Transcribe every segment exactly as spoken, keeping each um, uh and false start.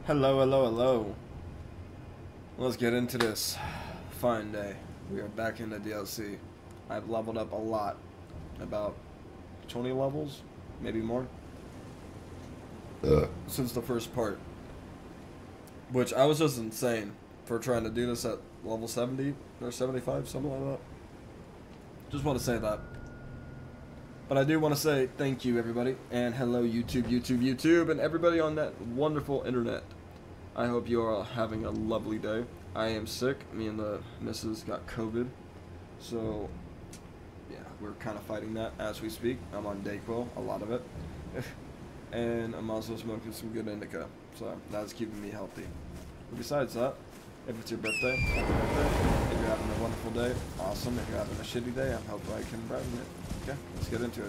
Hello, hello, hello. Let's get into this fine day. We are back in the D L C. I've leveled up a lot. About twenty levels, maybe more. Uh. Since the first part. Which I was just insane for trying to do this at level seventy or seventy-five, something like that. Just want to say that. But I do want to say thank you, everybody. And hello, YouTube, YouTube, YouTube, and everybody on that wonderful internet. I hope you are all having a lovely day. I am sick. Me and the missus got COVID. So, yeah, we're kind of fighting that as we speak. I'm on Dayquil, a lot of it. And I'm also smoking some good indica. So, that's keeping me healthy. But besides that, if it's your birthday, happy birthday. If you're having a wonderful day, awesome. If you're having a shitty day, I hope I can brighten it. Okay, let's get into it.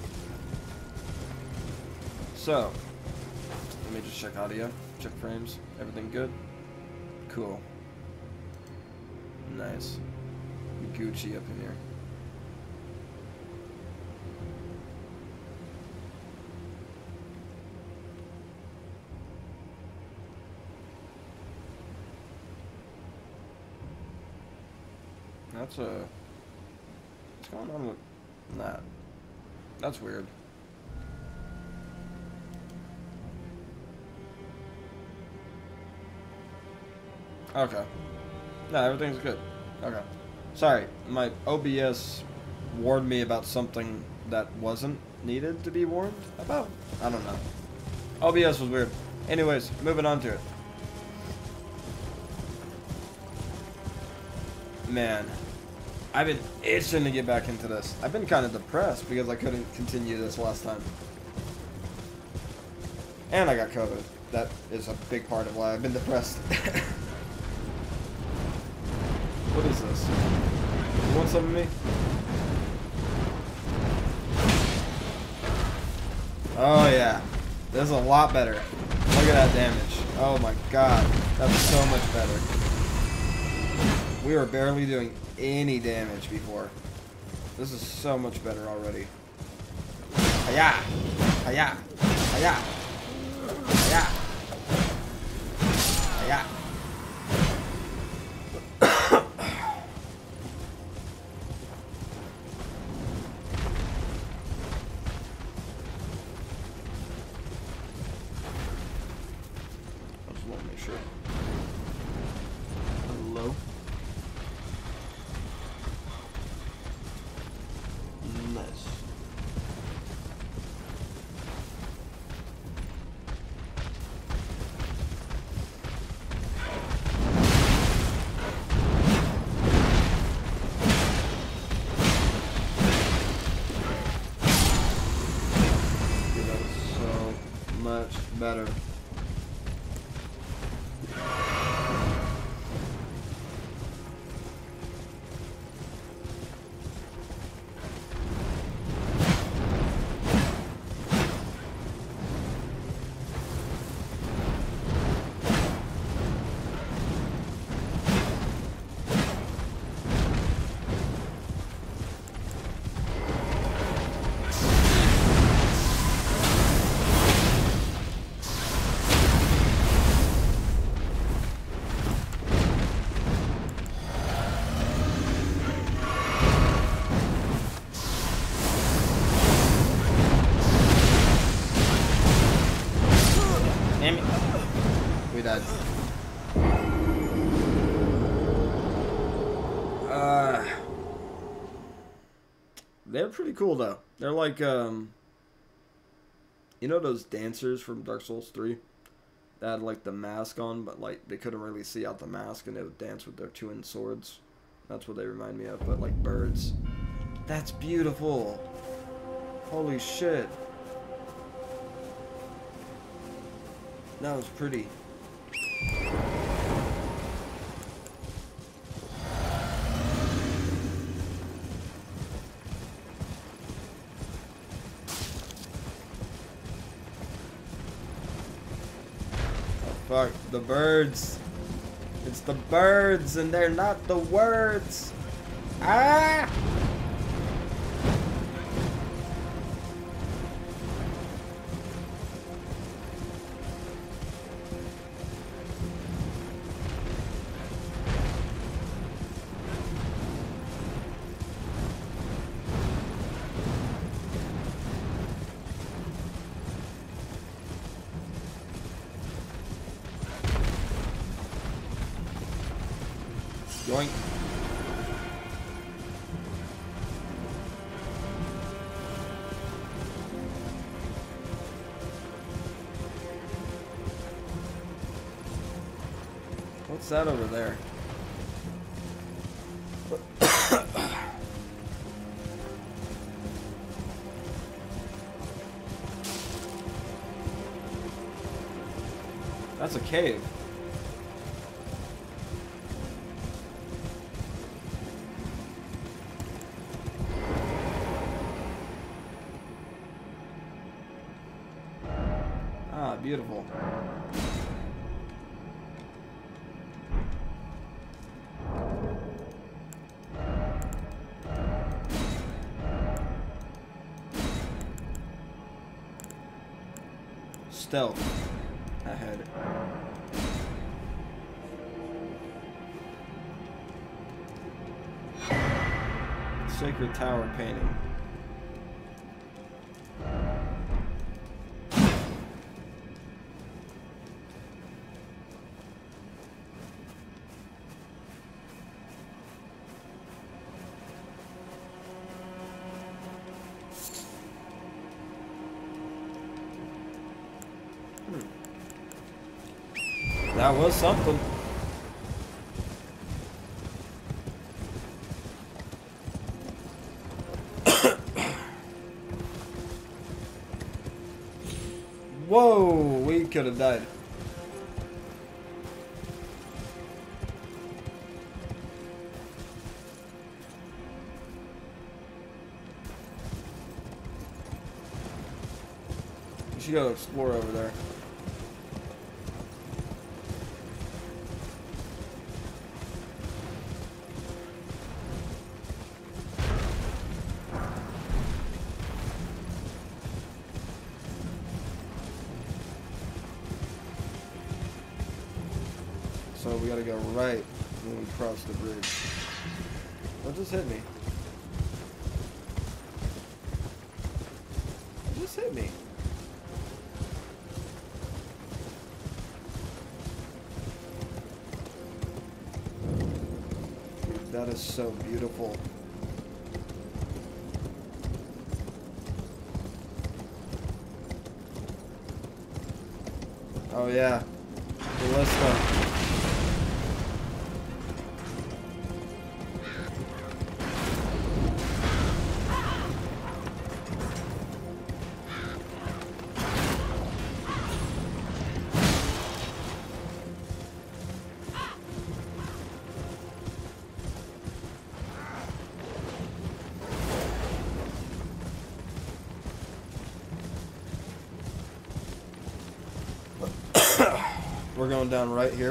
So, let me just check audio, check frames. Everything good? Cool. Nice. Gucci up in here. That's a... What's going on with that? That's weird. Okay. No, everything's good. Okay. Sorry, my O B S warned me about something that wasn't needed to be warned about. I don't know. O B S was weird. Anyways, moving on to it. Man, I've been itching to get back into this. I've been kind of depressed because I couldn't continue this last time. And I got COVID. That is a big part of why I've been depressed. What is this? You want some of me? Oh yeah. This is a lot better. Look at that damage. Oh my god. That's so much better. We were barely doing any damage before. This is so much better already. Hiya! Hiya! Hiya! Hiya! Hiya! Better. We died. Uh, they're pretty cool though. They're like, um, you know those dancers from Dark Souls three? That had like the mask on, but like they couldn't really see out the mask and they would dance with their twin swords. That's what they remind me of, but like birds. That's beautiful. Holy shit. That was pretty. Fuck, the birds. It's the birds and they're not the words. Ah! Yoink. What's that over there? That's a cave. Ah, beautiful. Stealth ahead. Sacred Tower painting. Hmm. That was something. Whoa, we could have died. We should go explore over there. So we gotta go right when we cross the bridge. What just hit me? What just hit me? Dude, that is so beautiful. Oh yeah, the list stuff. We're going down right here.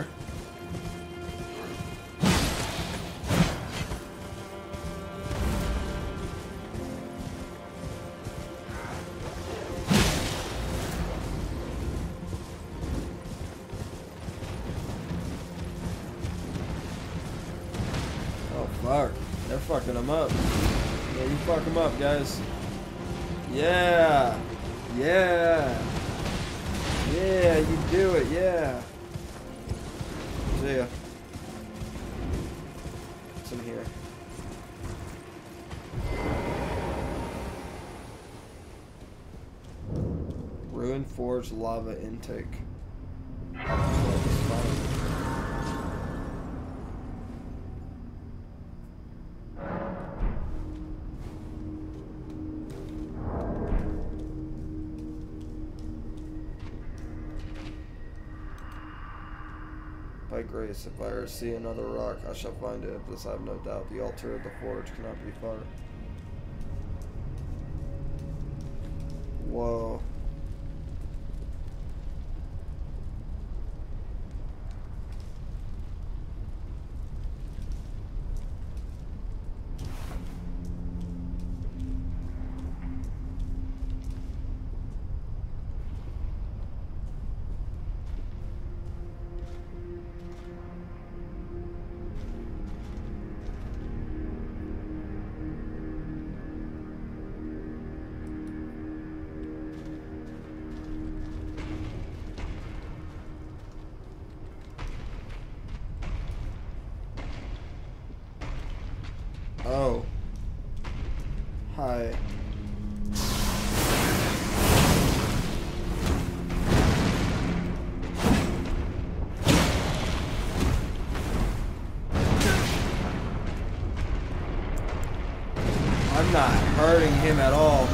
Oh fuck, they're fucking them up. Yeah, you fuck them up, guys. Yeah, yeah, yeah, you do it, yeah. See ya. What's in here? Ruined Forge lava intake. By grace, if I ever see another rock, I shall find it. Of this I have no doubt. The altar of the forge cannot be far. Whoa. Hi. I'm not hurting him at all.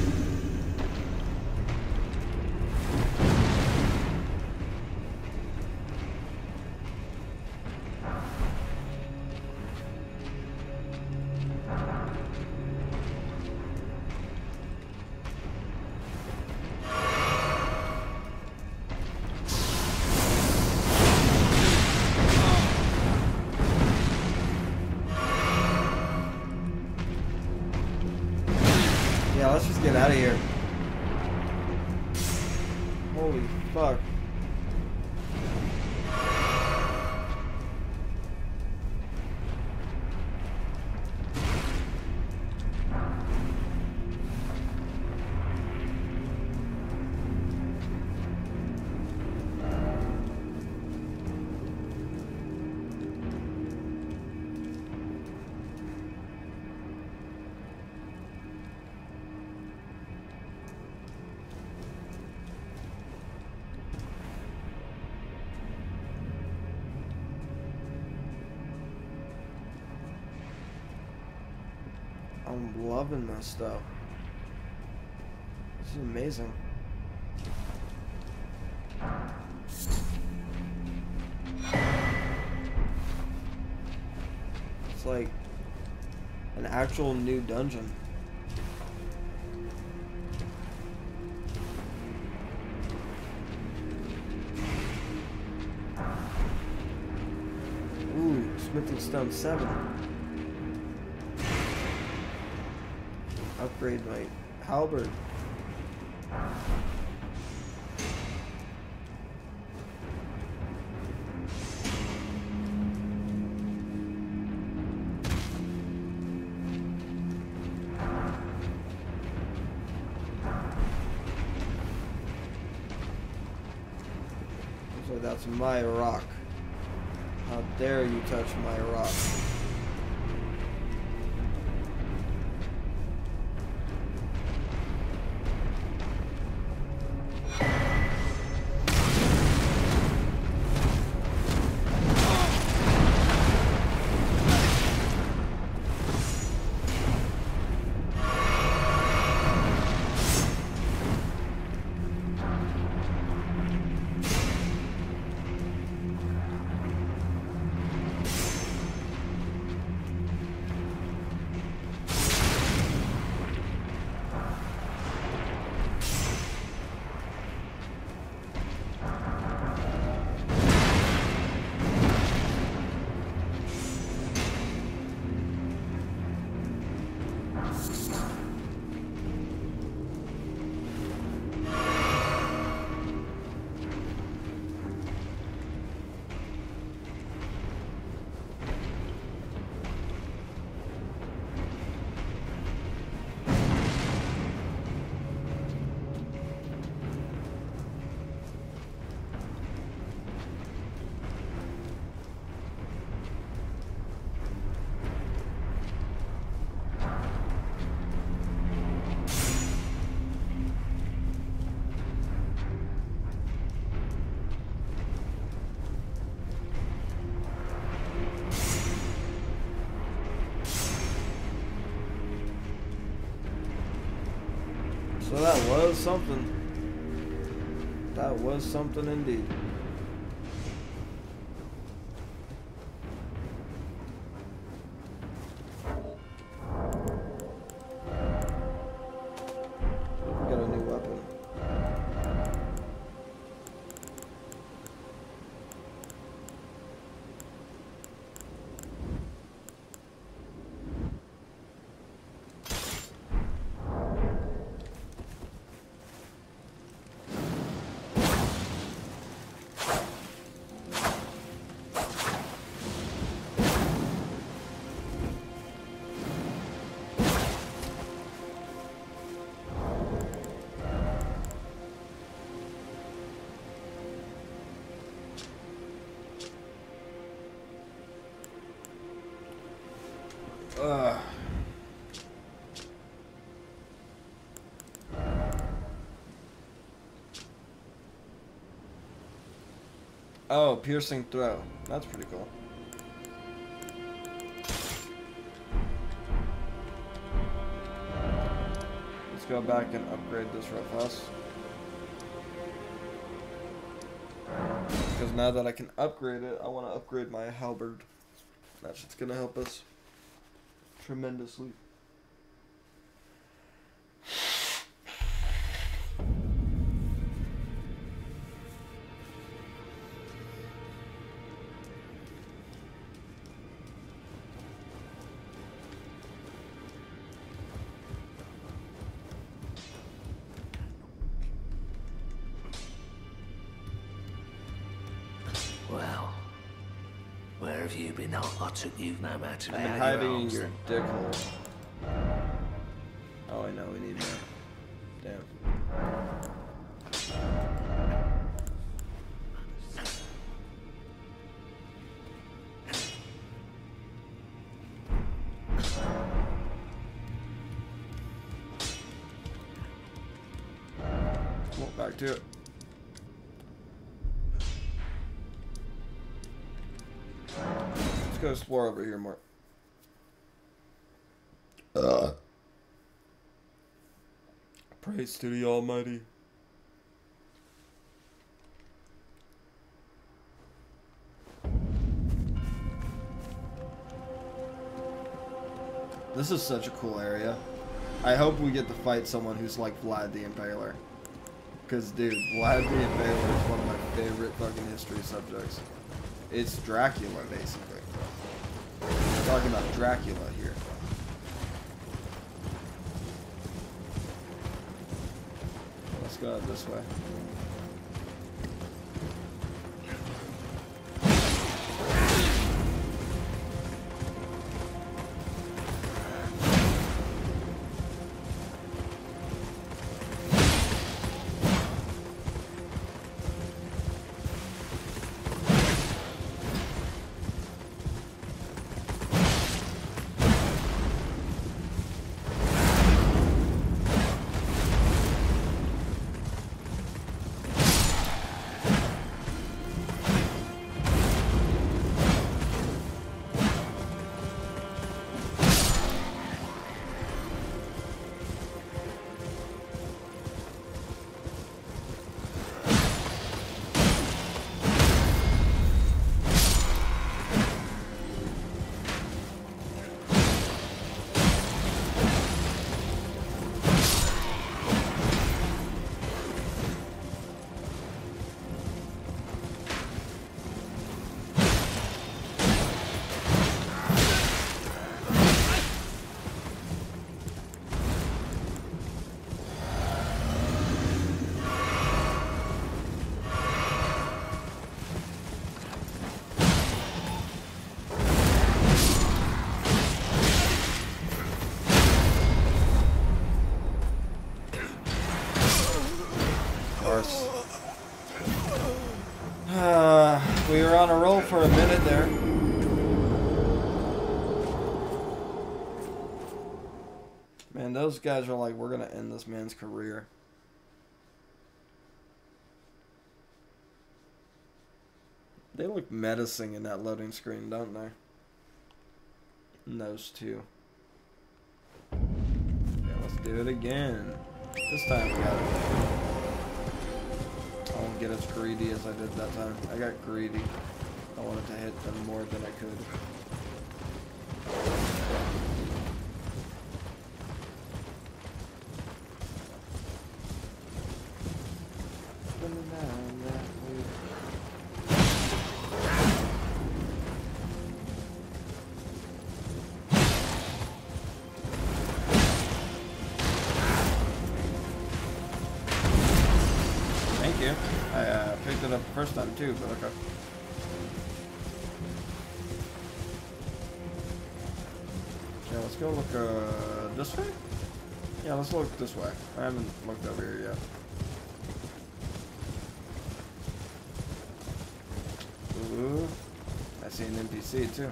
Yeah, let's just get out of here. Holy fuck. I'm loving this stuff. This is amazing. It's like an actual new dungeon. Ooh, smithing stone seven. Upgrade my halberd. So that's my rock. How dare you touch my rock? So that was something. That was something indeed. We got a new weapon. Oh, piercing throw. That's pretty cool. Let's go back and upgrade this real fast. Because now that I can upgrade it, I want to upgrade my halberd. That shit's gonna help us tremendously. Well, where have you been? I, I took you no matter I've been how hiding your in arms your then. dick hole. Oh, I know, we need that. Damn. Well, back to it. Let's go explore over here more. Uh. Praise to the Almighty. This is such a cool area. I hope we get to fight someone who's like Vlad the Impaler. Because, dude, Vlad the Impaler is one of my favorite fucking history subjects. It's Dracula, basically. We're talking about Dracula here. Let's go out this way. Uh, we were on a roll for a minute there. Man, those guys are like, we're gonna end this man's career. They look menacing in that loading screen, don't they? And those two. Yeah, let's do it again. This time we got it. I won't get as greedy as I did that time. I got greedy. I wanted to hit them more than I could. Thank you. I uh, picked it up the first time too, but okay. Yeah, let's go look uh, this way? Yeah, let's look this way. I haven't looked over here yet. Ooh, I see an N P C too.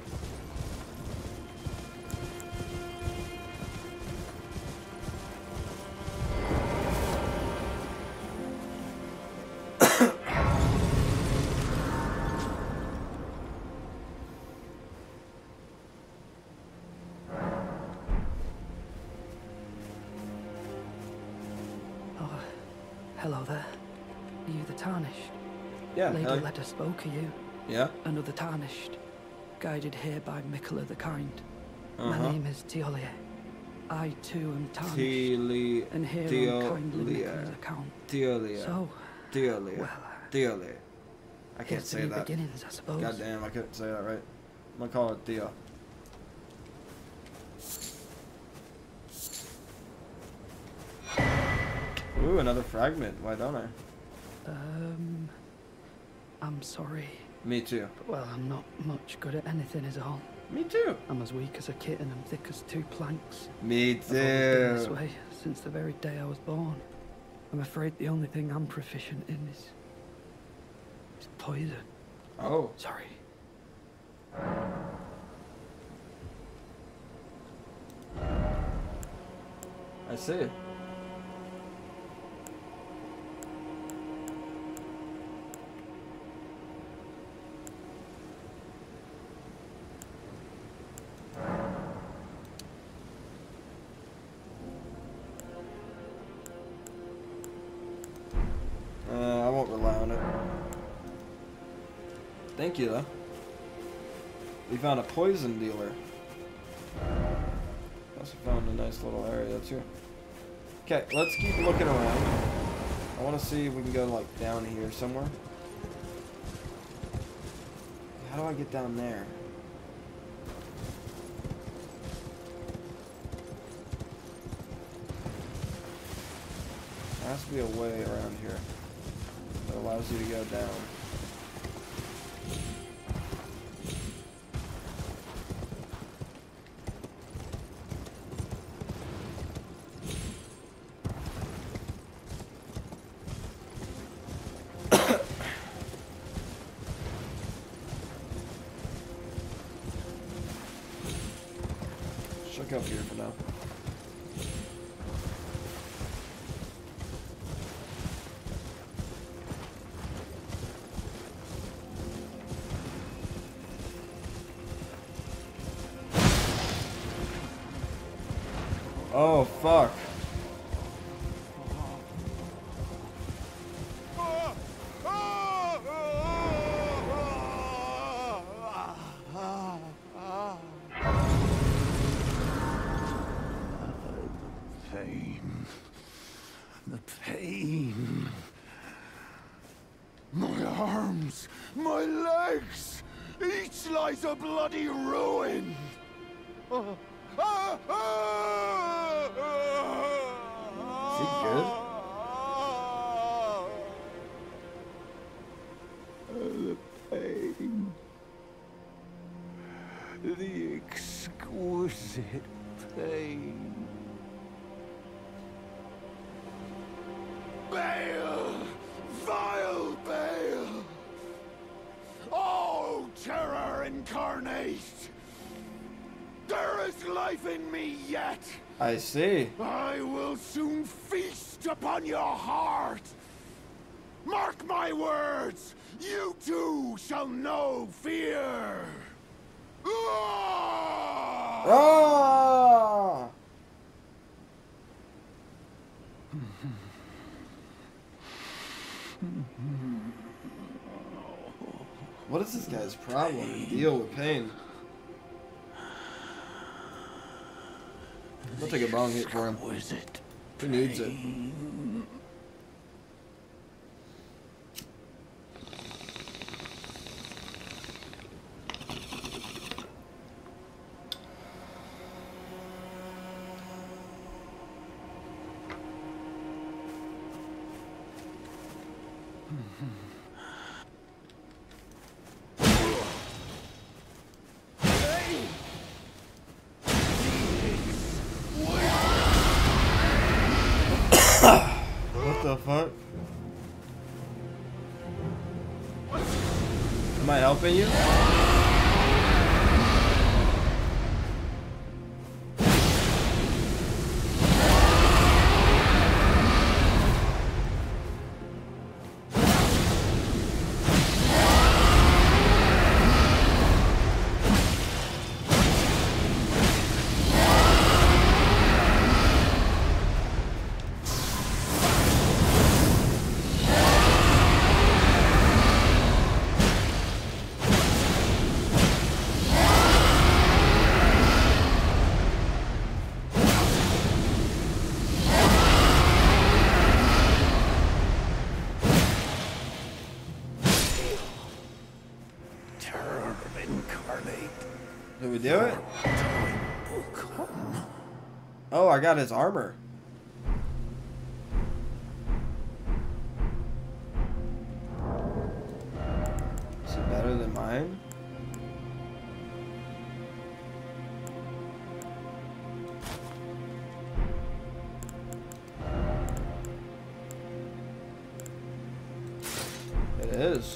Hello there. Are you the Tarnished? Yeah. Lady hell- Leda spoke of you. Yeah. Another Tarnished. Guided here by Mikola the Kind. Uh-huh. My name is Teolia. I too am Tarnished. Teolia. And here on kindly Mikola's account. Teolia. So, Teolia. well, Teolia. I can't here's to say new that. beginnings, I suppose. God damn, I couldn't say that right. I'm gonna call it Theo. Ooh, another fragment. Why don't I? Um, I'm sorry. Me too. But, well, I'm not much good at anything is all. Me too. I'm as weak as a kitten and thick as two planks. Me I've always been this too. way since the very day I was born. I'm afraid the only thing I'm proficient in is... is poison. Oh. Sorry. I see. Uh, I won't rely on it. Thank you, though. We found a poison dealer. Also found a nice little area too. Okay, let's keep looking around. I want to see if we can go like down here somewhere. How do I get down there? There has to be a way around here that allows you to go down. Check up here for now. Oh, fuck. Pain. The pain. My arms, my legs, each lies a bloody ruin. Is he good? The pain. The exquisite pain. Bale! Vile Bale! Oh, terror incarnate! There is life in me yet! I see. I will soon feast upon your heart! Mark my words! You too shall know fear! Ah! Ah! What is this guy's problem? Deal with pain. I'll take a bong hit for him. Exquisite Who needs it? pain. What the fuck? Am I helping you? Terror incarnate. Did we do it? Time will come. Oh, I got his armor. Is it better than mine? It is.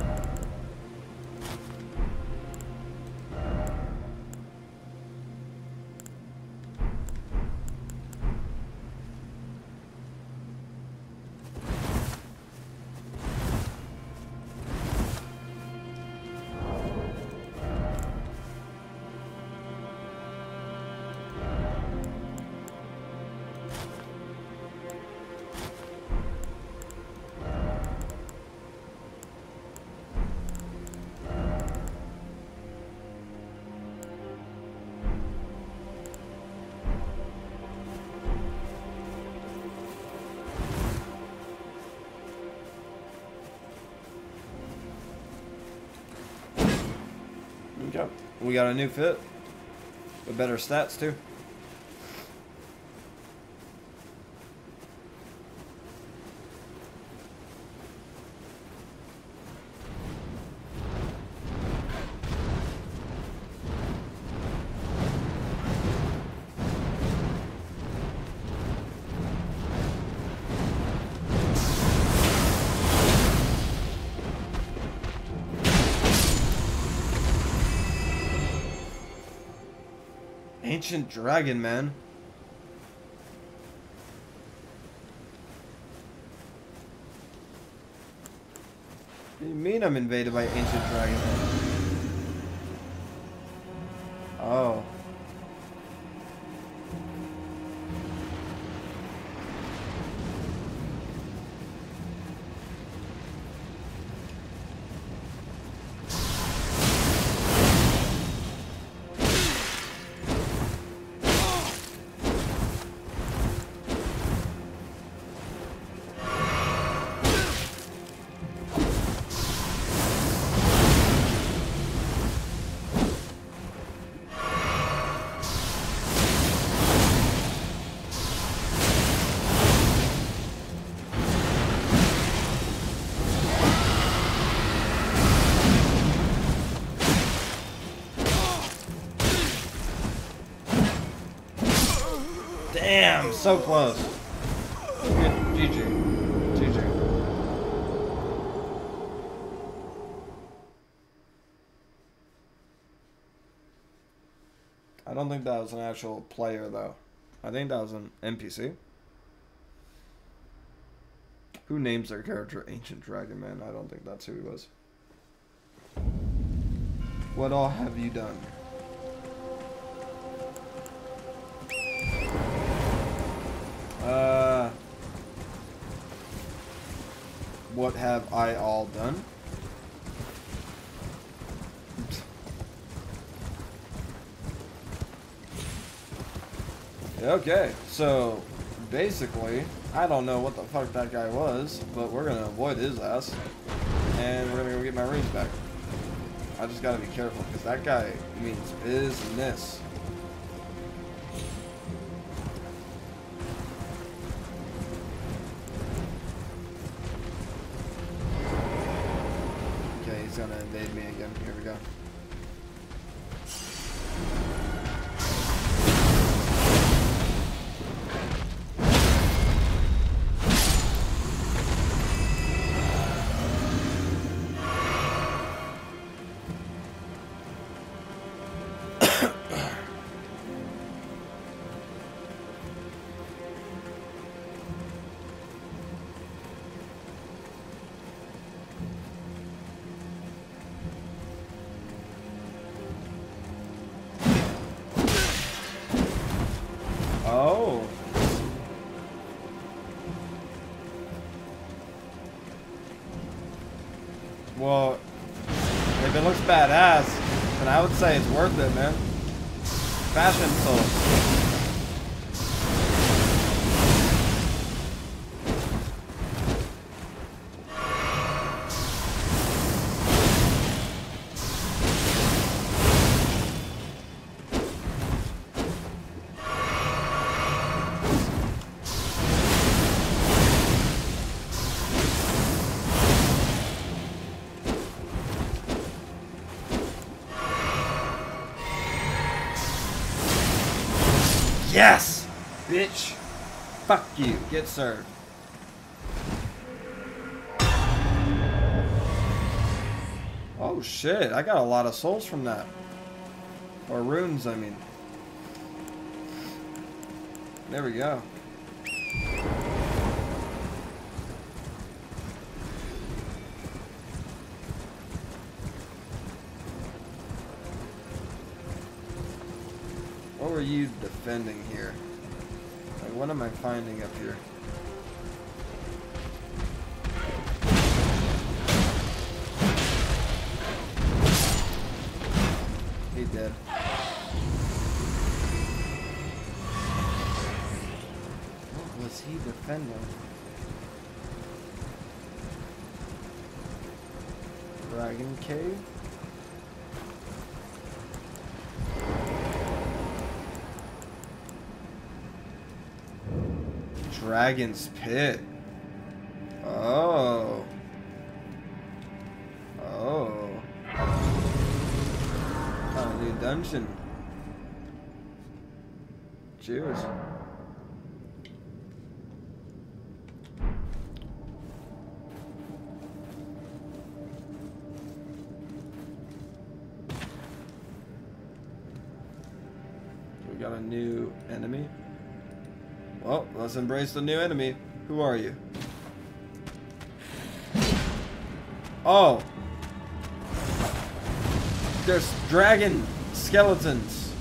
Yep. We got a new fit with better stats too. Ancient dragon, man. What do you mean I'm invaded by ancient dragon? Oh. Damn, so close. Good. G G. G G. I don't think that was an actual player, though. I think that was an N P C. Who names their character Ancient Dragon Man? I don't think that's who he was. What all have you done? Uh, what have I all done? Okay, so basically, I don't know what the fuck that guy was, but we're gonna avoid his ass, and we're gonna go get my rings back. I just gotta be careful, because that guy means business. Okay, he's gonna invade me again. Here we go. Oh. Well, if it looks badass, then I would say it's worth it, man. Fashion souls. Yes! Bitch! Fuck you. Get served. Oh shit, I got a lot of souls from that. Or runes, I mean. There we go. What were you defending here? Like, what am I finding up here? He dead. What was he defending? Dragon cave? Dragon's pit. Oh. Oh. Oh, new dungeon. Cheers. We got a new enemy. Well, let's embrace the new enemy. Who are you? Oh! There's dragon skeletons.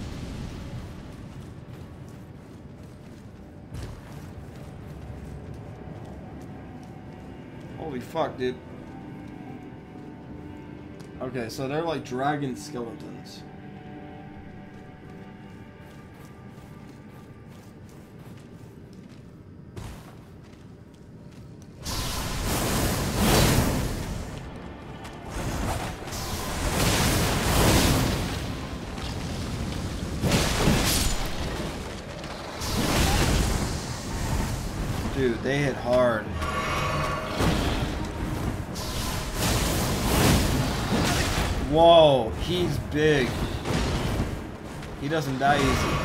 Holy fuck, dude. Okay, so they're like dragon skeletons. Dude, they hit hard. Whoa, he's big. He doesn't die easy.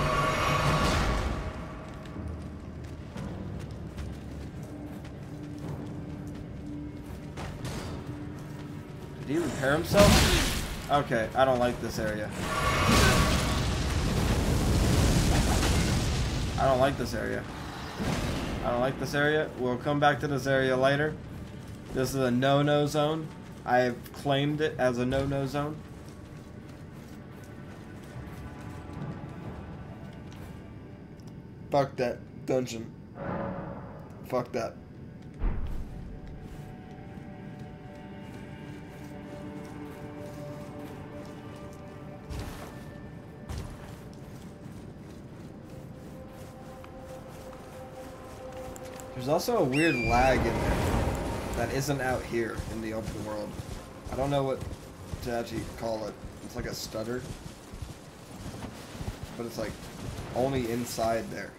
Did he repair himself? Okay, I don't like this area. I don't like this area. I don't like this area. We'll come back to this area later. This is a no-no zone. I have claimed it as a no-no zone. Fuck that dungeon. Fuck that. There's also a weird lag in there that isn't out here in the open world. I don't know what to actually call it. It's like a stutter. But it's like only inside there.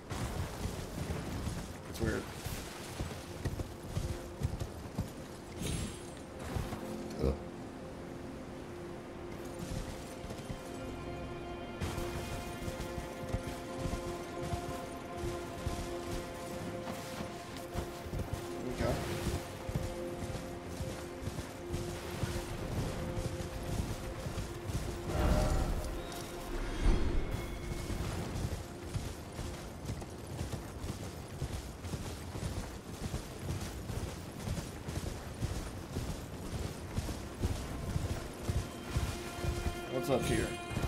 It's weird. Ugh. Okay. What's up here?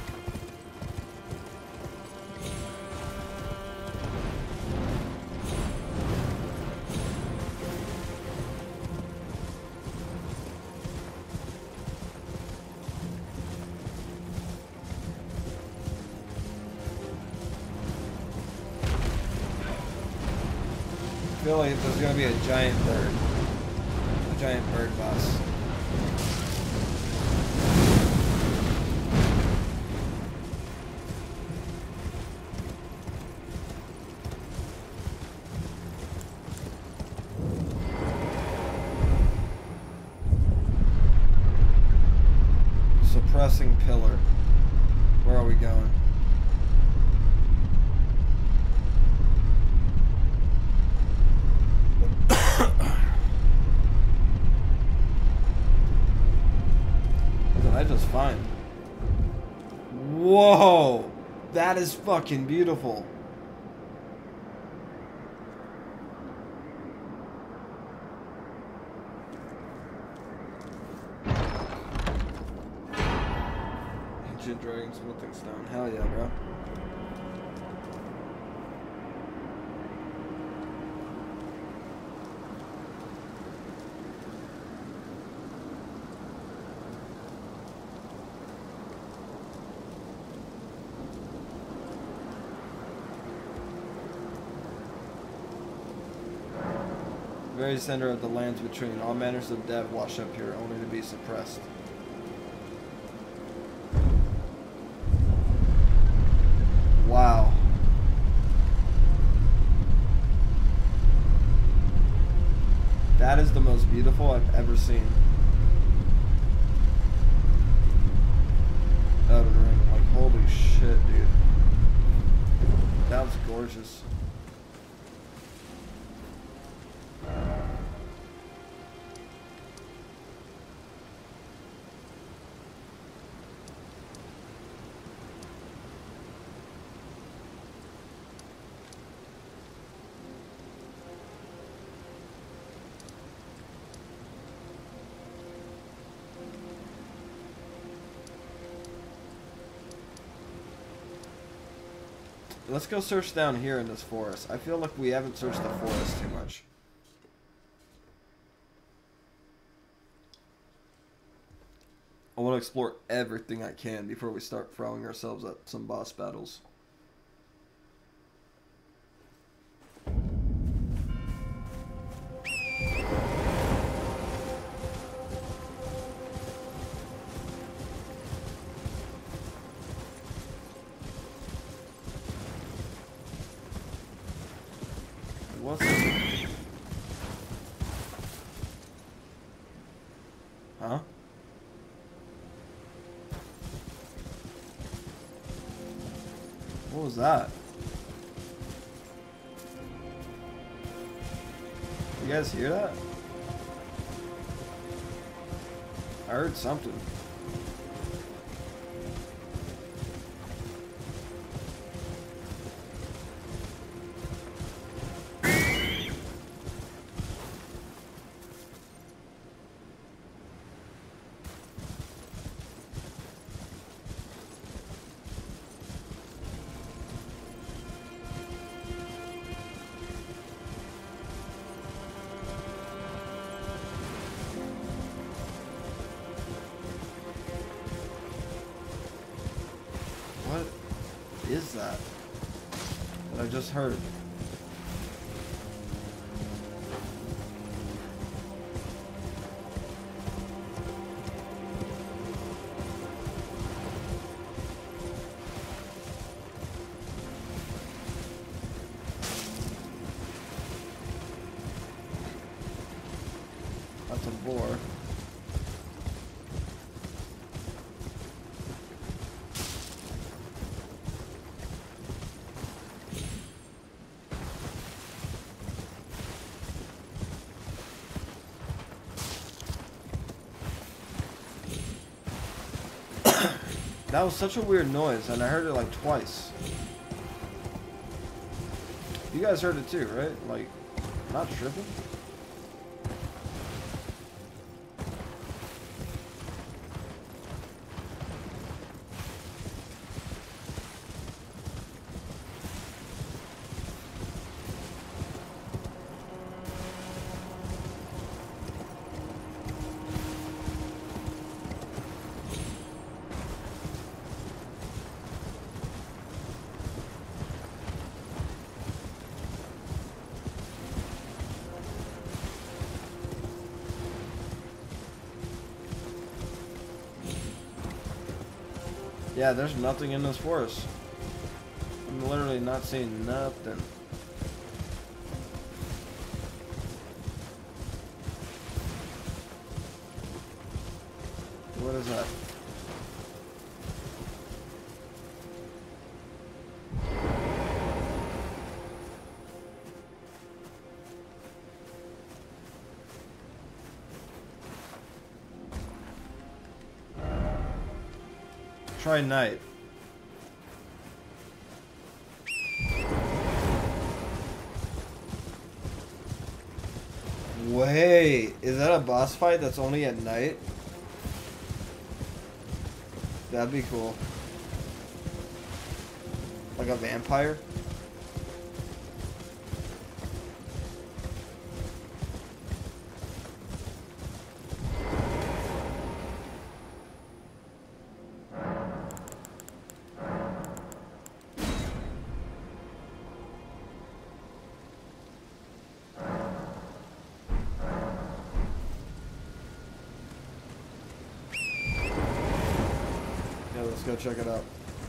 I feel like there's gonna be a giant bird. A giant bird boss. Suppressing pillar. Where are we going? did I just find? Whoa! That is fucking beautiful. Ancient Dragon Smithing Stone. Hell yeah, bro. Very center of the lands between. All manners of death wash up here, only to be suppressed. Wow. That is the most beautiful I've ever seen. Elden Ring. Like, holy shit, dude. That was gorgeous. Let's go search down here in this forest. I feel like we haven't searched the forest too much. I want to explore everything I can before we start throwing ourselves at some boss battles. What's this? Huh? What was that? You guys hear that? I heard something. What is that that I just heard? That's a boar. That was such a weird noise, and I heard it like twice. You guys heard it too, right? Like, not tripping? Yeah, there's nothing in this forest. I'm literally not seeing nothing. What is that? Try night. Wait, is that a boss fight that's only at night? That'd be cool. Like a vampire? Let's go check it out.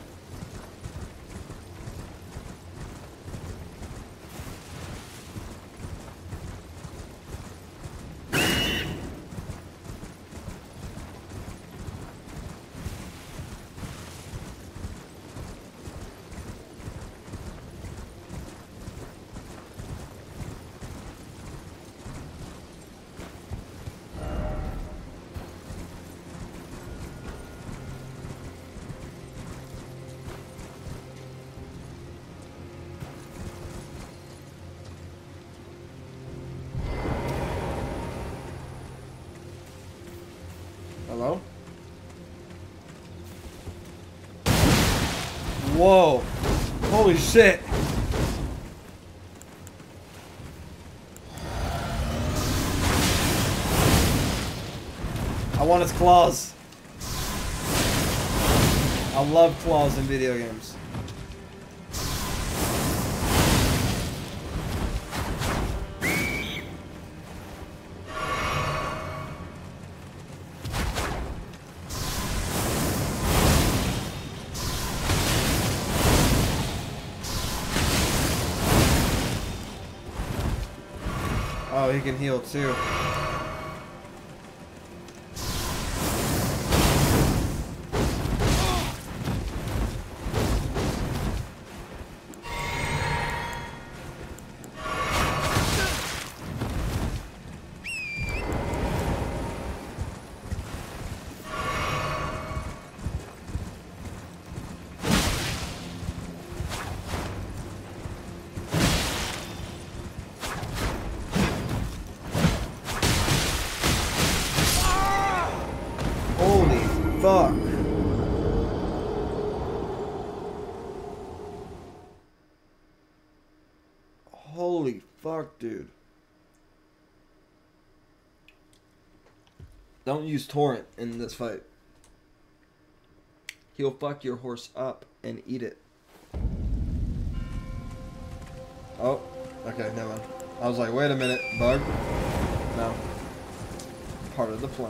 Hello? Whoa. Holy shit. I want its claws. I love claws in video games. Oh, he can heal too. Fuck. Holy fuck, dude. Don't use torrent in this fight. He'll fuck your horse up and eat it. Oh, okay, never mind. I was like, wait a minute, bug. No. Part of the plan.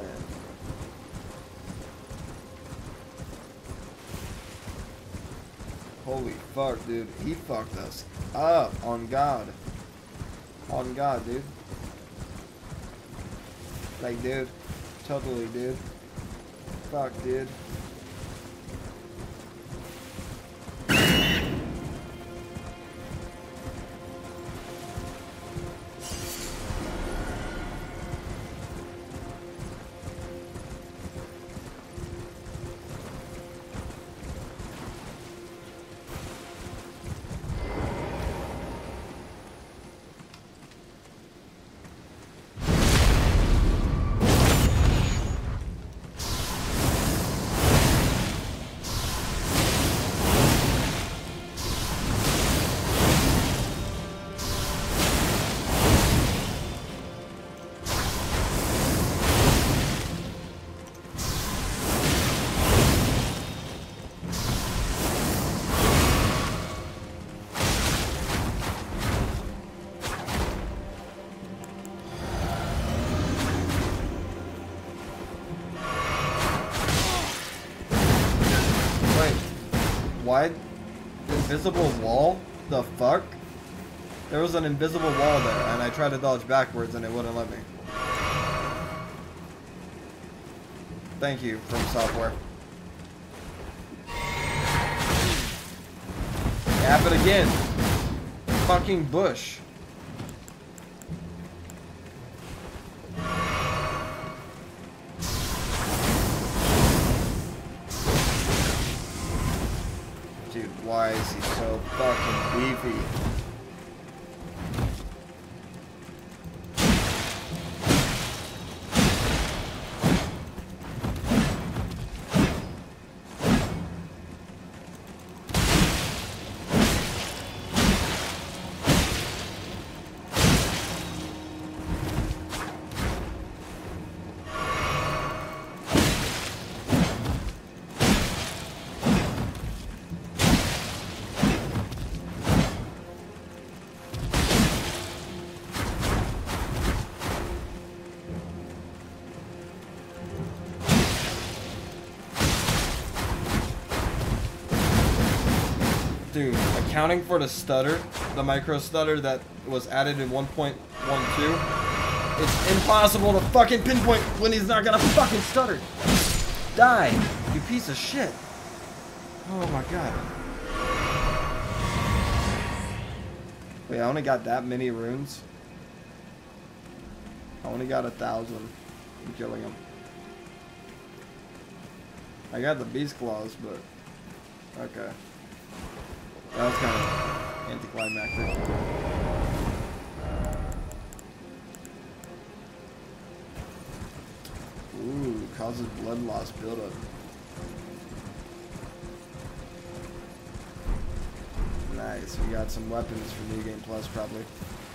Holy fuck, dude. He fucked us up. On God. On God, dude. Like, dude. Totally, dude. Fuck, dude. Why? Invisible wall? The fuck? There was an invisible wall there, and I tried to dodge backwards and it wouldn't let me. Thank you, From Software. Yap it again. Fucking bush. Dude, why is he so fucking beefy? Dude, accounting for the stutter, the micro stutter that was added in one point one two, it's impossible to fucking pinpoint when he's not gonna fucking stutter. Die, you piece of shit. Oh my god. Wait, I only got that many runes? I only got a thousand from killing him. I got the beast claws, but okay. That was kind of anticlimactic. Ooh, causes blood loss buildup. Nice, we got some weapons for New Game Plus probably.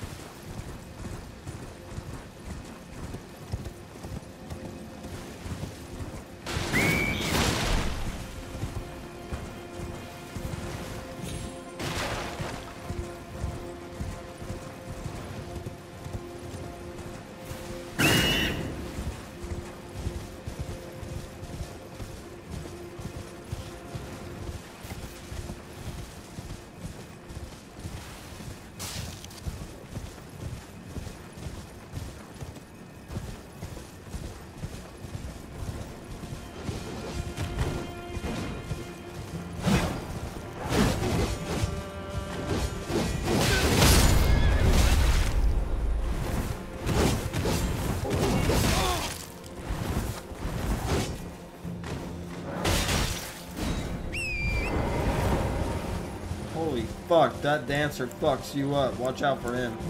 Fuck, that dancer fucks you up. Watch out for him.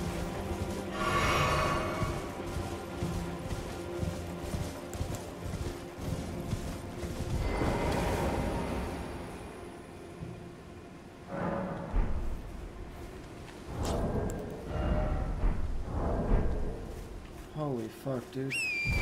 Holy fuck, dude.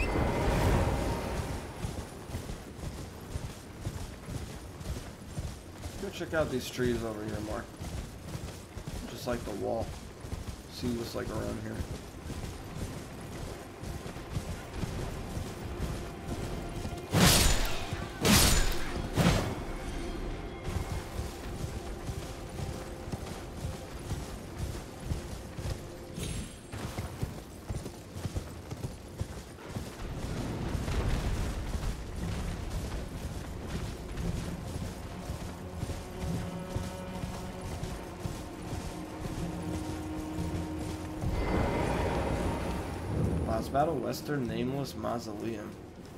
Go check out these trees over here more. Just like the wall. See what's like around here. Battle Western Nameless Mausoleum.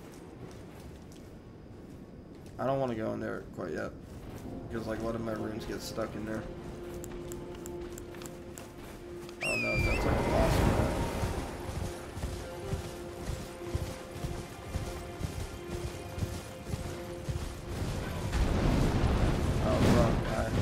I don't want to go in there quite yet because like a lot of my rooms get stuck in there. Oh no, that's like a boss or that. Oh, wrong guy.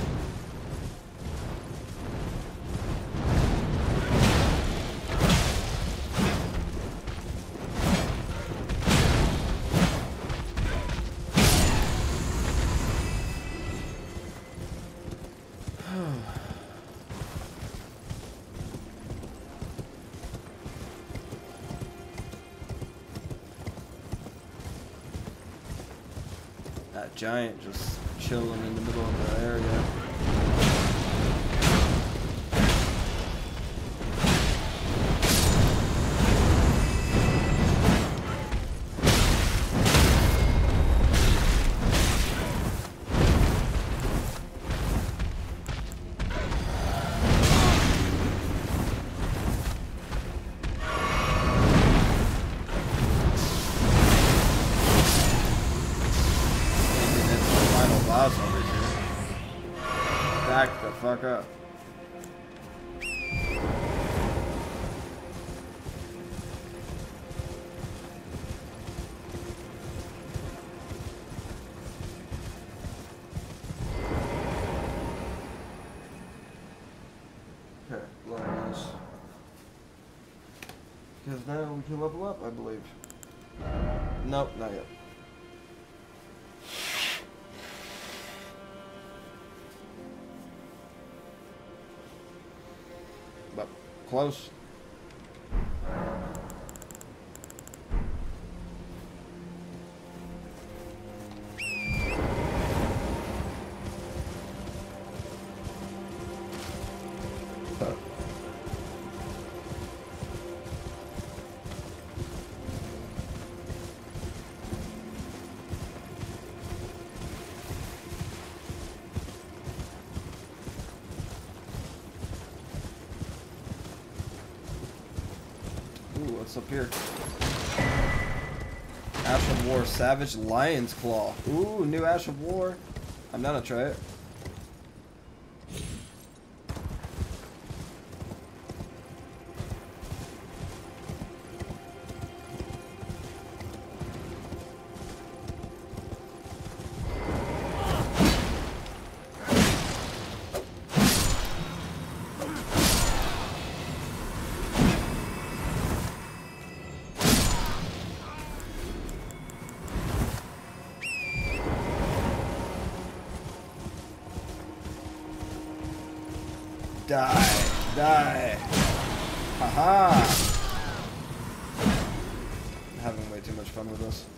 That giant just chilling in the middle of the area. Back the fuck up. Okay, level this. Because now we can level up, I believe. Nope, not yet. But close. What's up here? Ash of War, Savage Lion's Claw. Ooh, new Ash of War. I'm down to try it. Die. Die. Haha. I'm having way too much fun with this.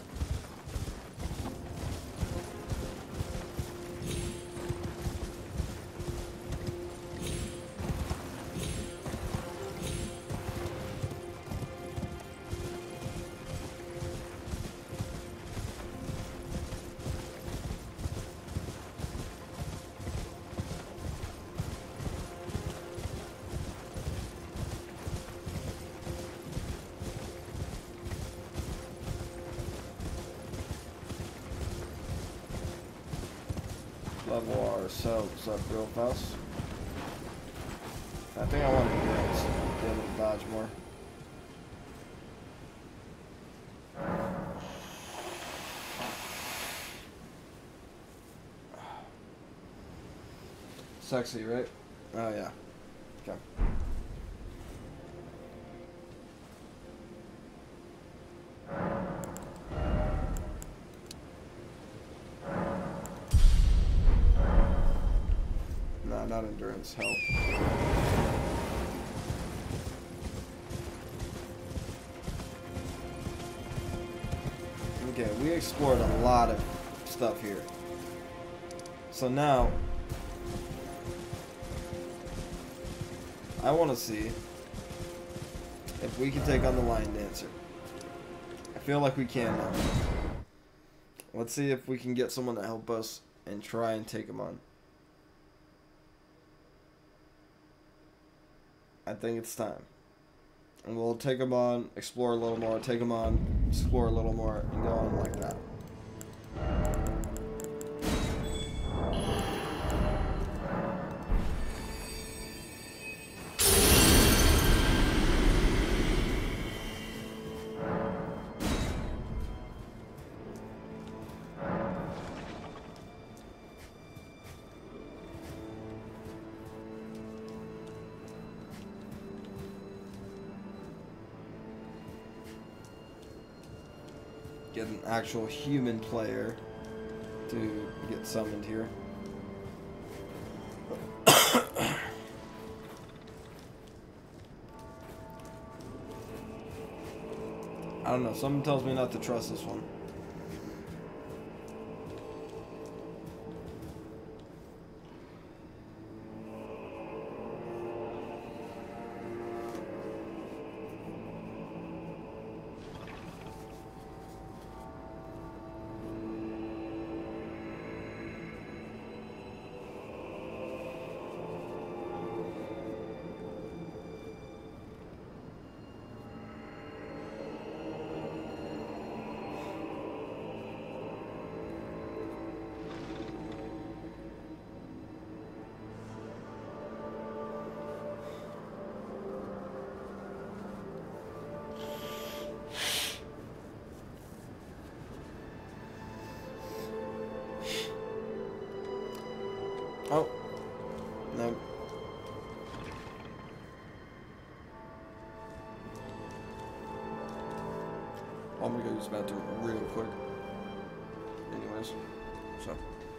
Level ourselves up real fast. I think I want endurance to be able to dodge more. Sexy, right? Oh yeah. Okay. Nah, not endurance, help. Okay, we explored a lot of stuff here. So now, I want to see if we can take on the Lion Dancer. I feel like we can now. Let's see if we can get someone to help us and try and take him on. I think it's time. And we'll take him on, explore a little more, take him on, explore a little more, and go on like that. Get an actual human player to get summoned here. I don't know, something tells me not to trust this one. Oh. No. I'm gonna go use banter real quick. Anyways. So.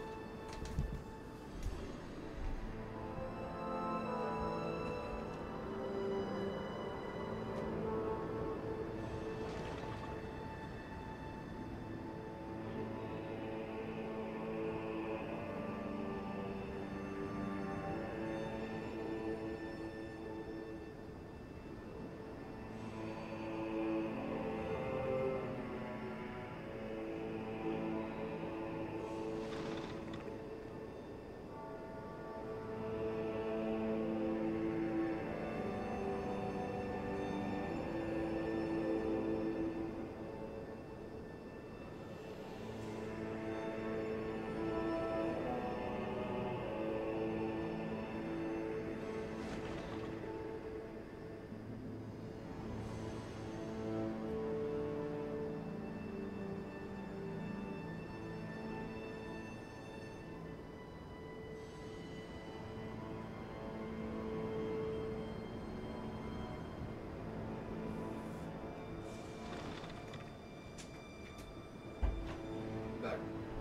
Back.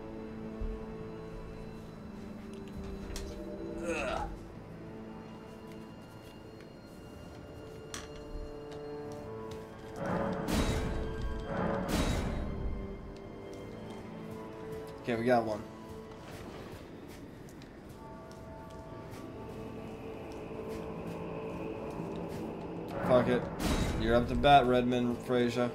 Ugh. Okay, we got one. Fuck it. You're up to bat, Redmond Frazier.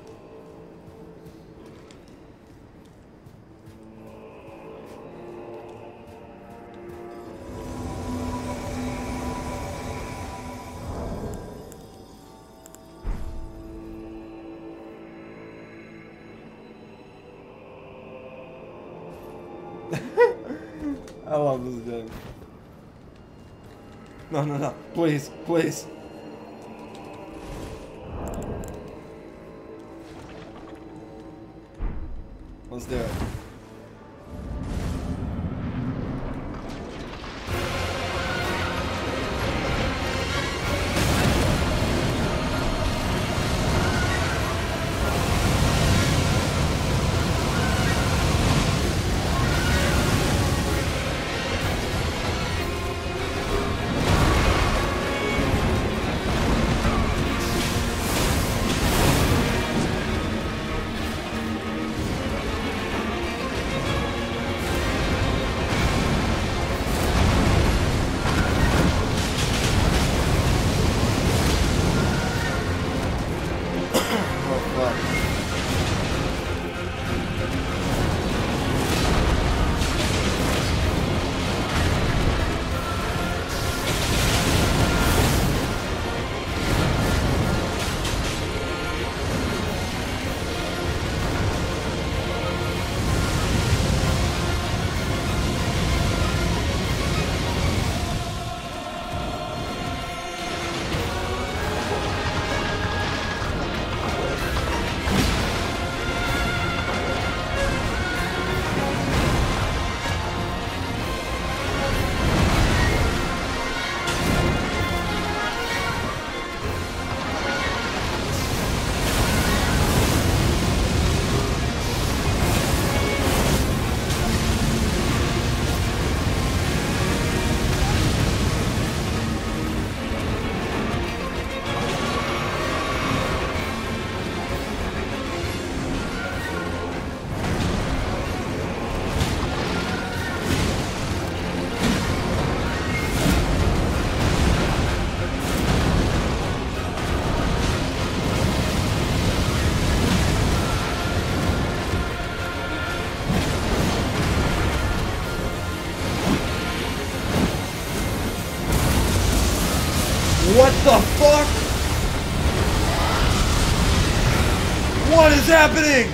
I love this game. No, no, no. Please, please. Let's do it. What the fuck? What is happening?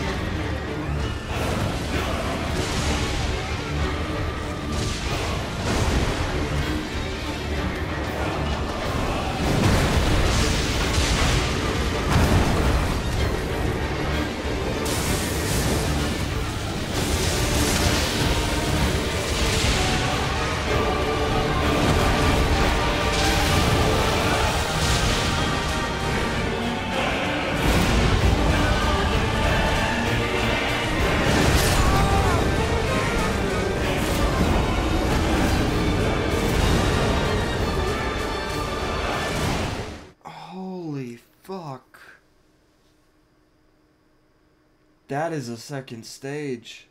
That is a second stage.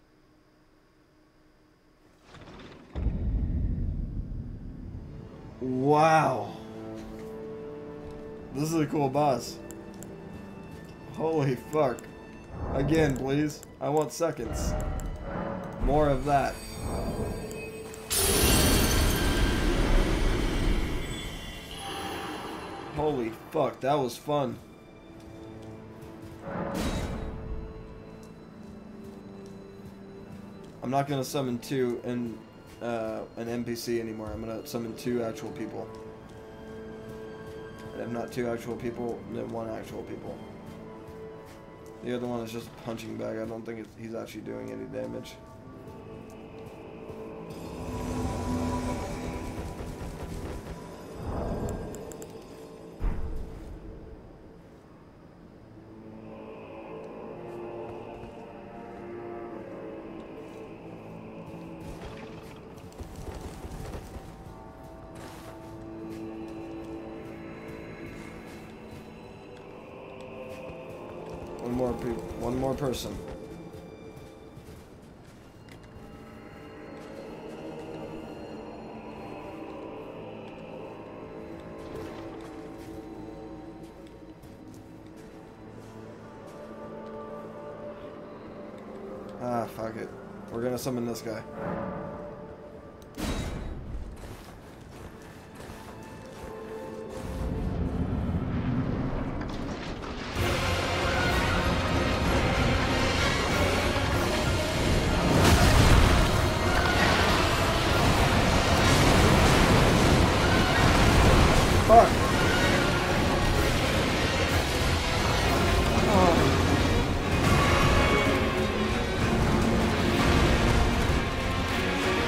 Wow. This is a cool boss. Holy fuck. Again, please. I want seconds. More of that. Holy fuck, that was fun. I'm not gonna summon two and uh, an N P C anymore. I'm gonna summon two actual people. And if not two actual people, then one actual people. The other one is just a punching bag. I don't think it's, he's actually doing any damage. One more people, one more person. Ah, fuck it. We're gonna summon this guy. Fuck. Oh.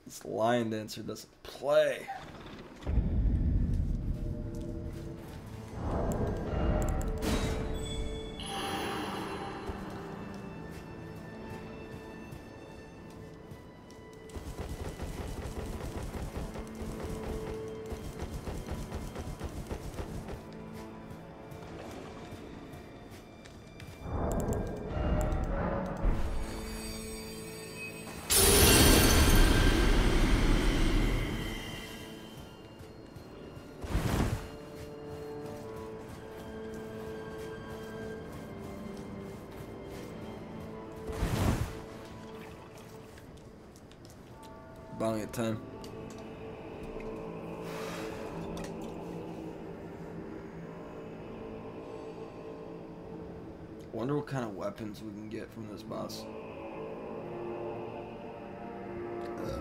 This lion dancer doesn't play. Bounty at ten. Wonder what kind of weapons we can get from this boss. Uh.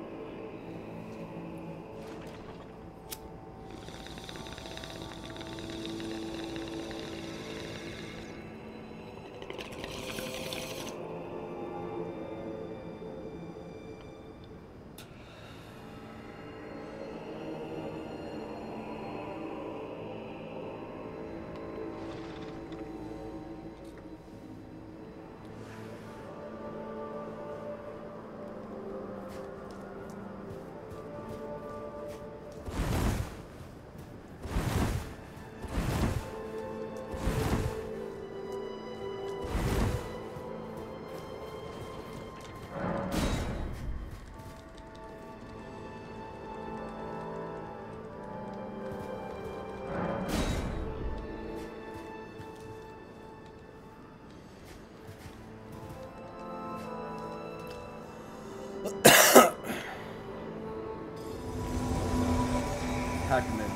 Hackman.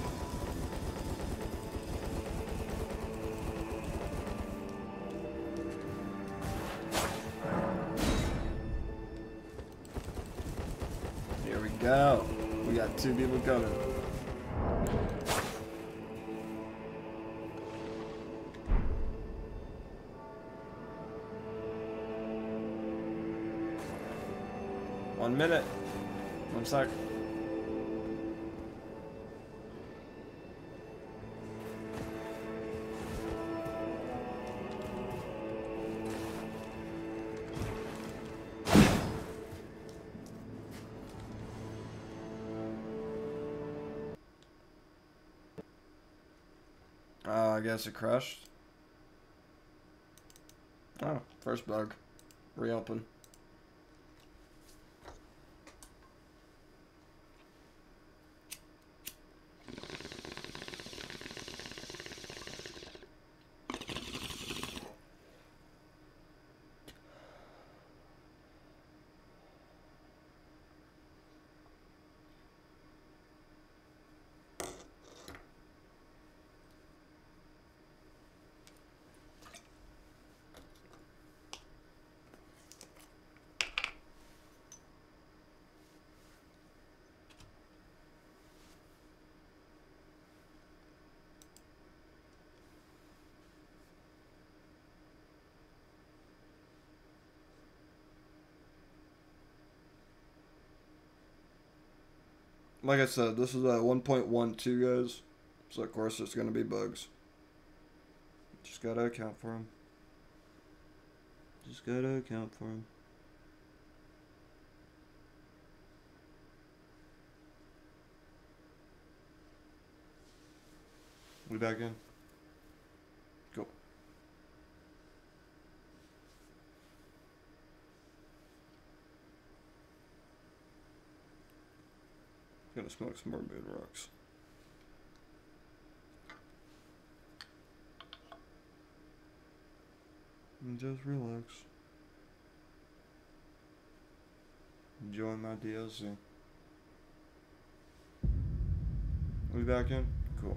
Here we go. We got two people coming. One minute. One sec. Uh, I guess it crashed. Oh, first bug. Reopen. Like I said, this is at one point one two, guys. So, of course, there's going to be bugs. Just got to account for them. Just got to account for them. We back in? Go. Gonna smoke some more moon rocks. And just relax. Enjoy my D L C. We back in? Cool.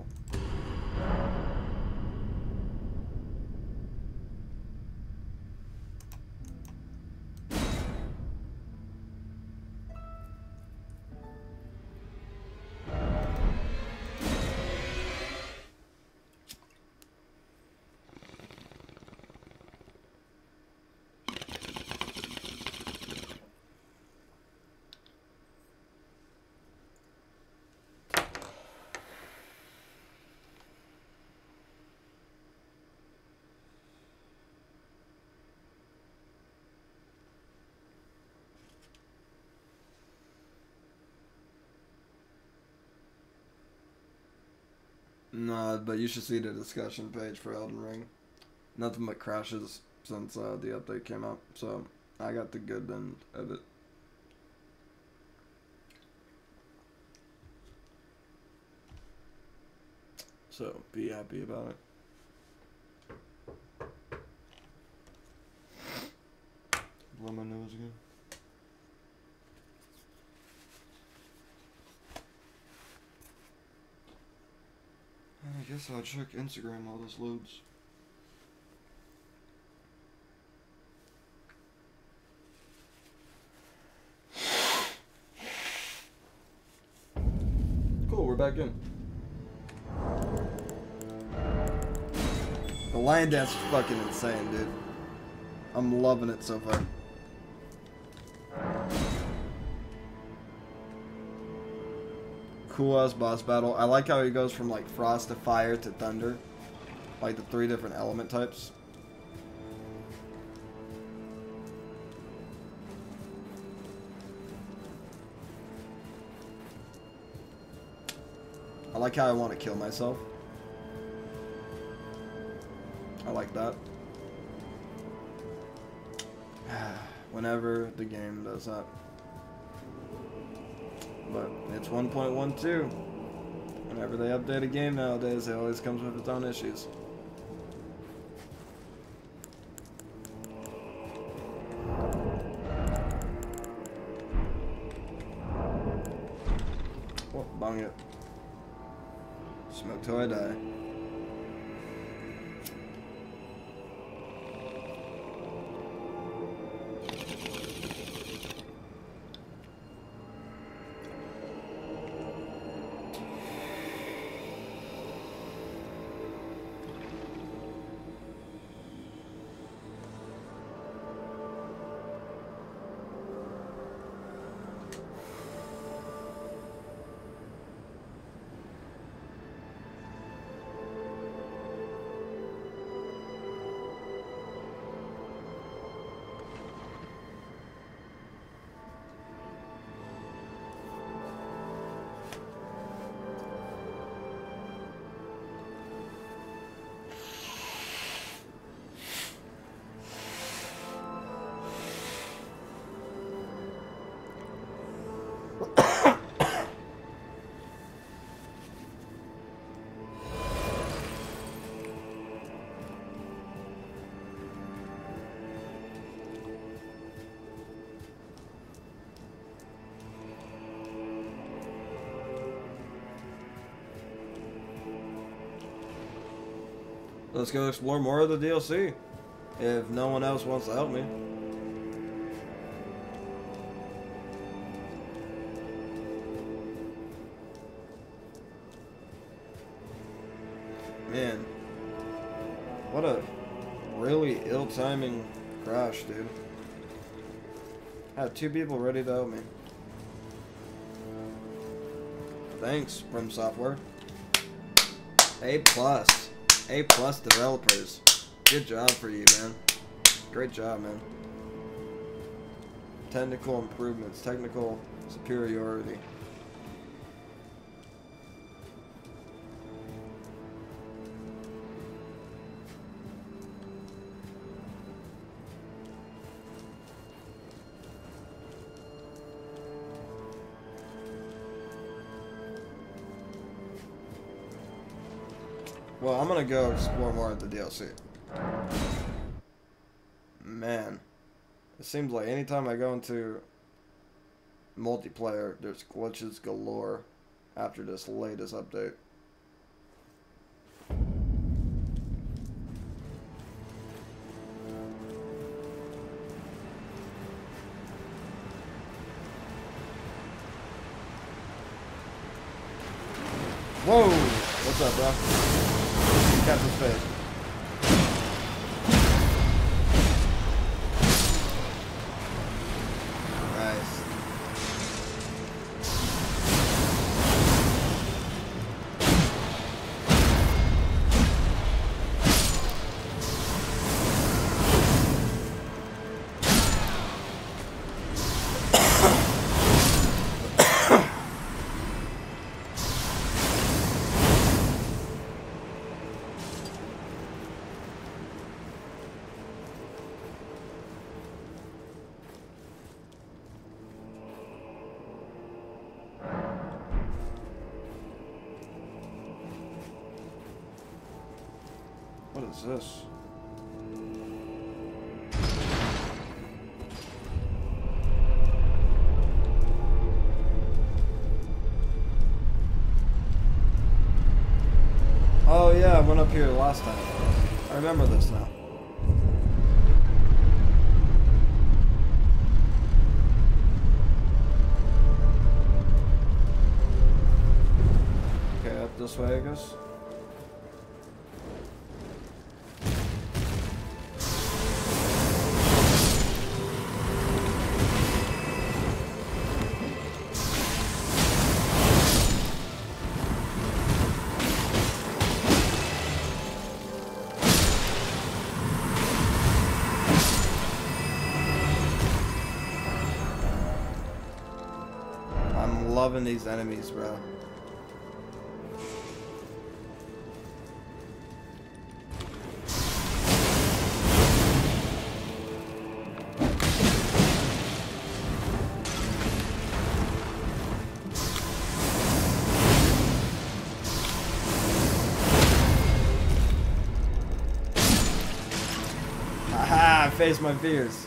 Nah, but you should see the discussion page for Elden Ring. Nothing but crashes since uh, the update came out, so I got the good end of it. So, be happy about it. Blow my nose again. I guess I'll check Instagram while this loads. Cool, we're back in. The lion dance is fucking insane, dude. I'm loving it so far. Cool ass boss battle. I like how he goes from like frost to fire to thunder. Like the three different element types. I like how I want to kill myself. I like that. Whenever the game does that. But it's one point one two. Whenever they update a game nowadays, it always comes with its own issues. Oh, bang it. Smoke till I die. Let's go explore more of the D L C. If no one else wants to help me. Man. What a really ill-timing crash, dude. I had two people ready to help me. Thanks, From Software. A plus. A plus developers. Good job for you, man. Great job, man. Technical improvements. Technical superiority. Well, I'm gonna go explore more of the D L C. Man, it seems like anytime I go into multiplayer, there's glitches galore after this latest update. Whoa! What's up, bro? Catch his face. Nice. What is this? Oh yeah, I went up here last time. I remember this now. Okay, up this way, I guess. I'm loving these enemies, bro. Haha, I faced my fears.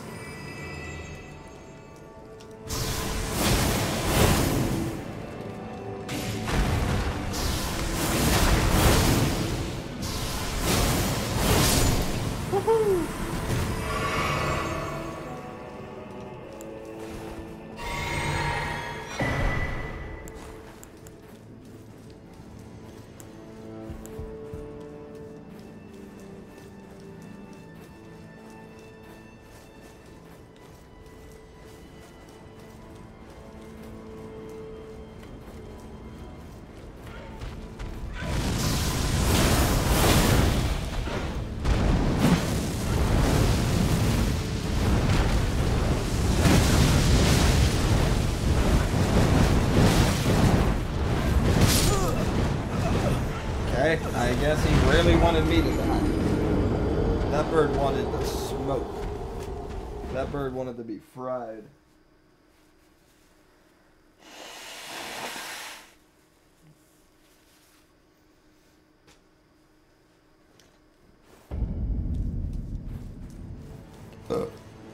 I guess he really wanted me to die. That bird wanted the smoke. That bird wanted to be fried. Uh.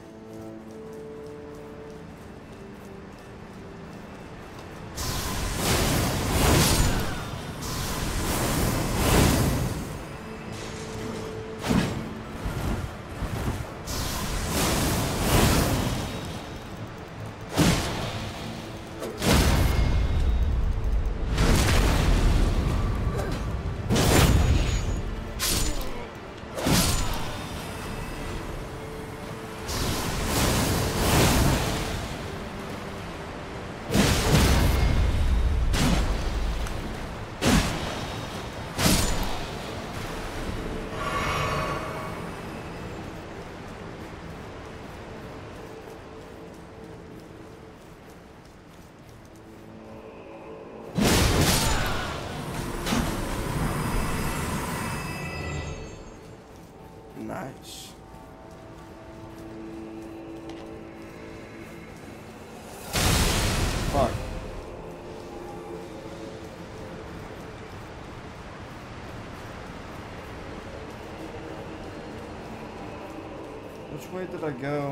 Nice. Fuck. Which way did I go?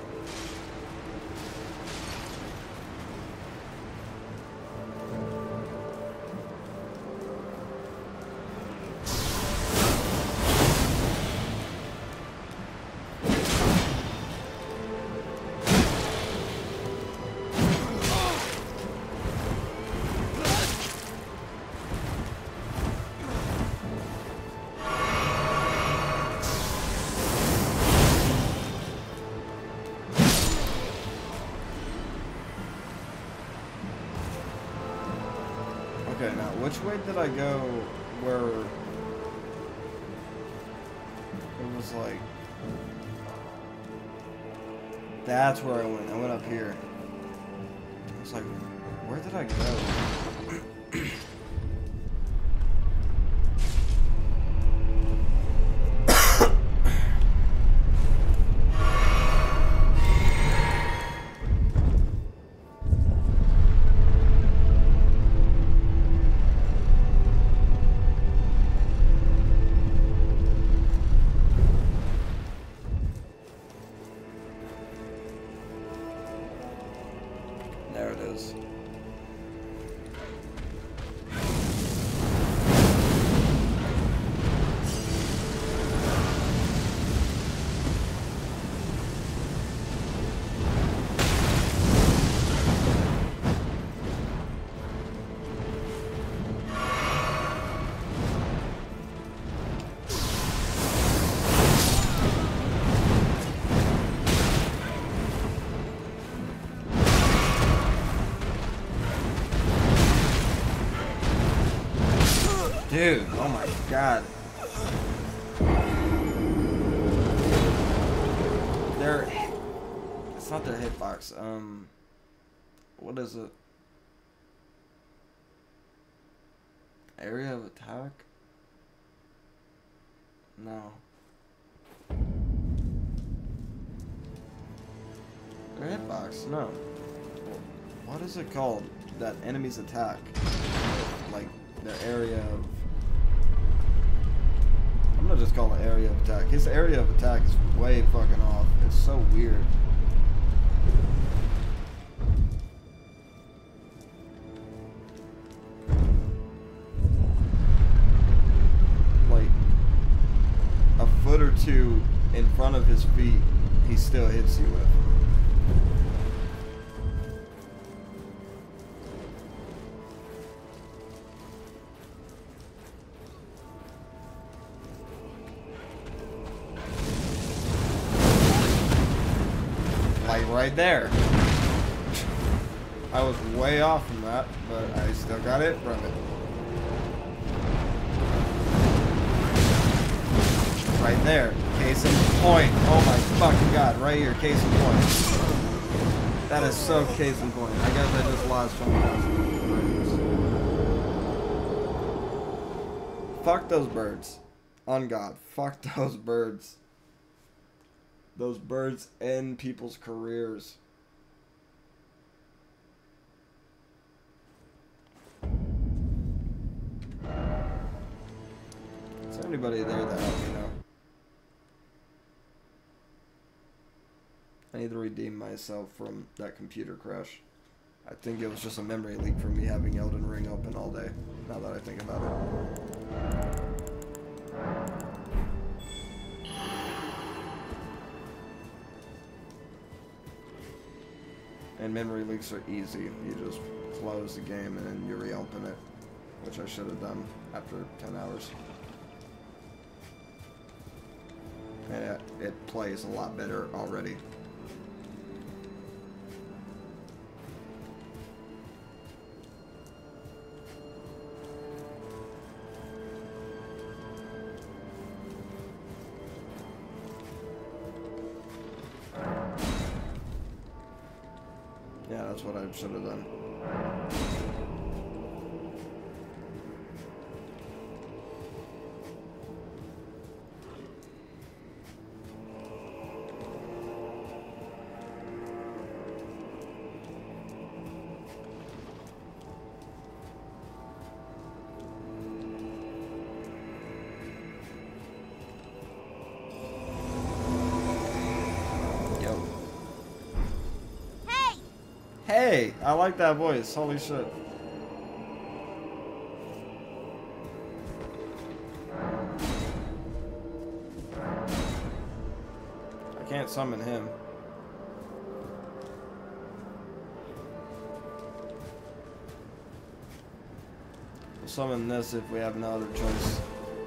Okay, now which way did I go where it was like, that's where I went. I went up here. I was like, where did I go? hitbox. Dude, oh my god. They're... It's not their hitbox. Um... What is it? Area of attack? No. Their hitbox? No. What is it called? That enemies attack? Like, their area of... I'm gonna just call it area of attack. His area of attack is way fucking off. It's so weird. Like, a foot or two in front of his feet, he still hits you with. Right there. I was way off from that, but I still got it from it. Right there. Case in point. Oh my fucking god. Right here. Case in point. That is so case in point. I guess I just lost twenty thousand birds. Fuck those birds. On God. Fuck those birds. Those birds end people's careers. Is there anybody there that helped me know? I need to redeem myself from that computer crash. I think it was just a memory leak from me having Elden Ring open all day, now that I think about it. And memory leaks are easy. You just close the game and then you reopen it, which I should have done after ten hours. And it, it plays a lot better already. Yeah, that's what I should have done. Hey, I like that voice. Holy shit. I can't summon him. We'll summon this if we have no other choice.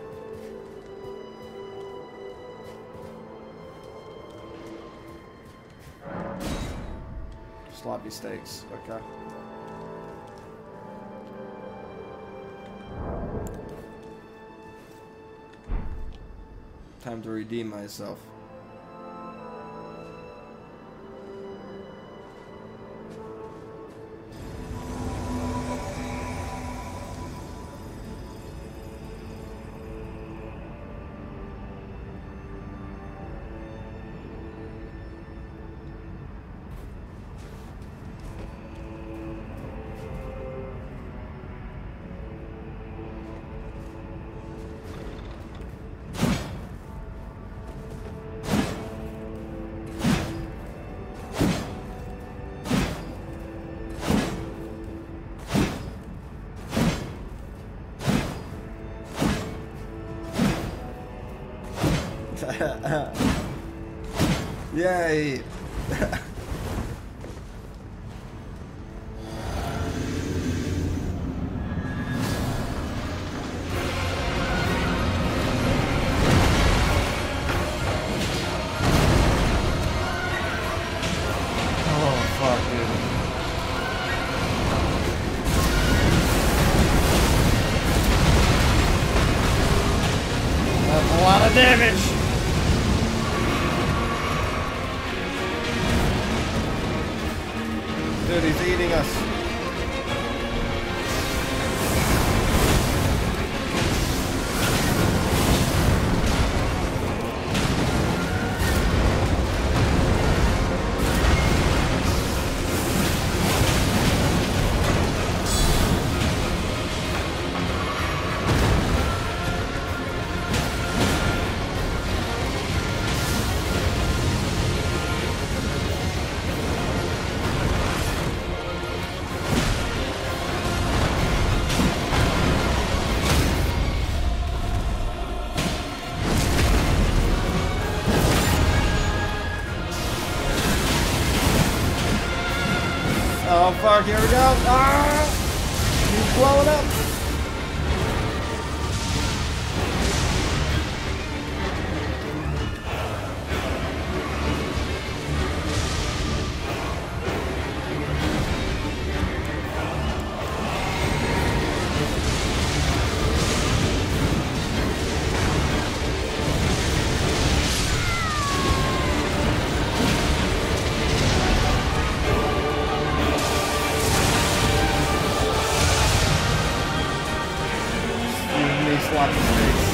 Sloppy steaks, okay. Time to redeem myself. Yay! Damage! Dude, he's eating us. Oh fuck, here we go. Ah! He's blowing up. Slap his face.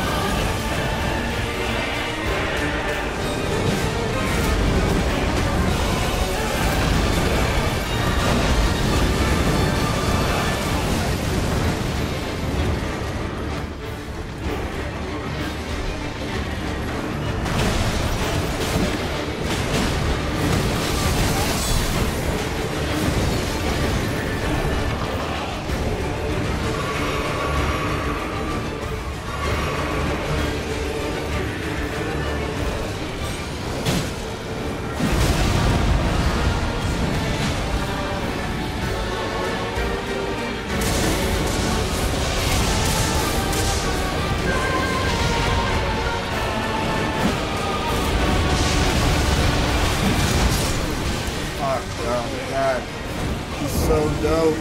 Oh god, he's so dope.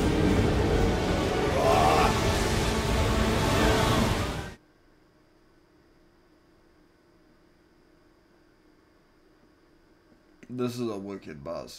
Ah. This is a wicked boss.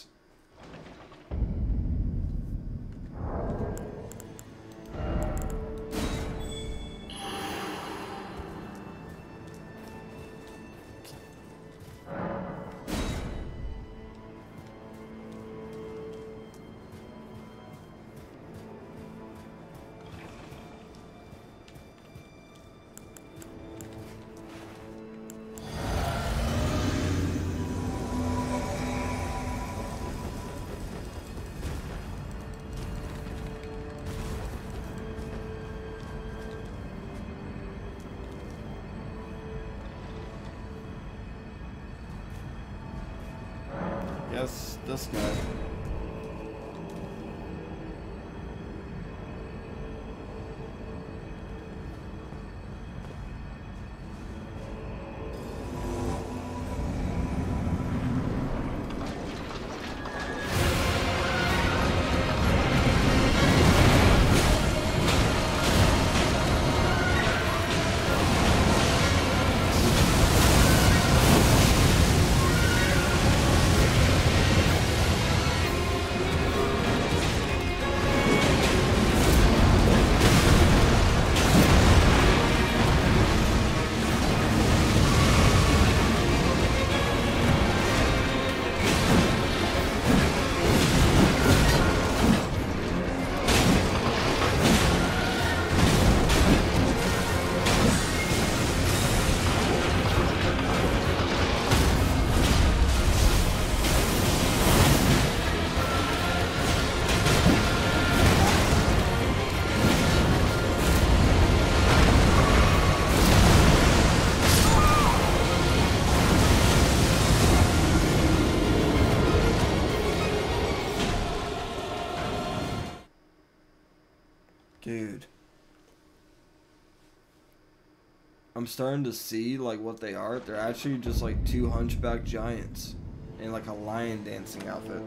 Yes, this guy. Dude. I'm starting to see like what they are. They're actually just like two hunchback giants in like a lion dancing outfit.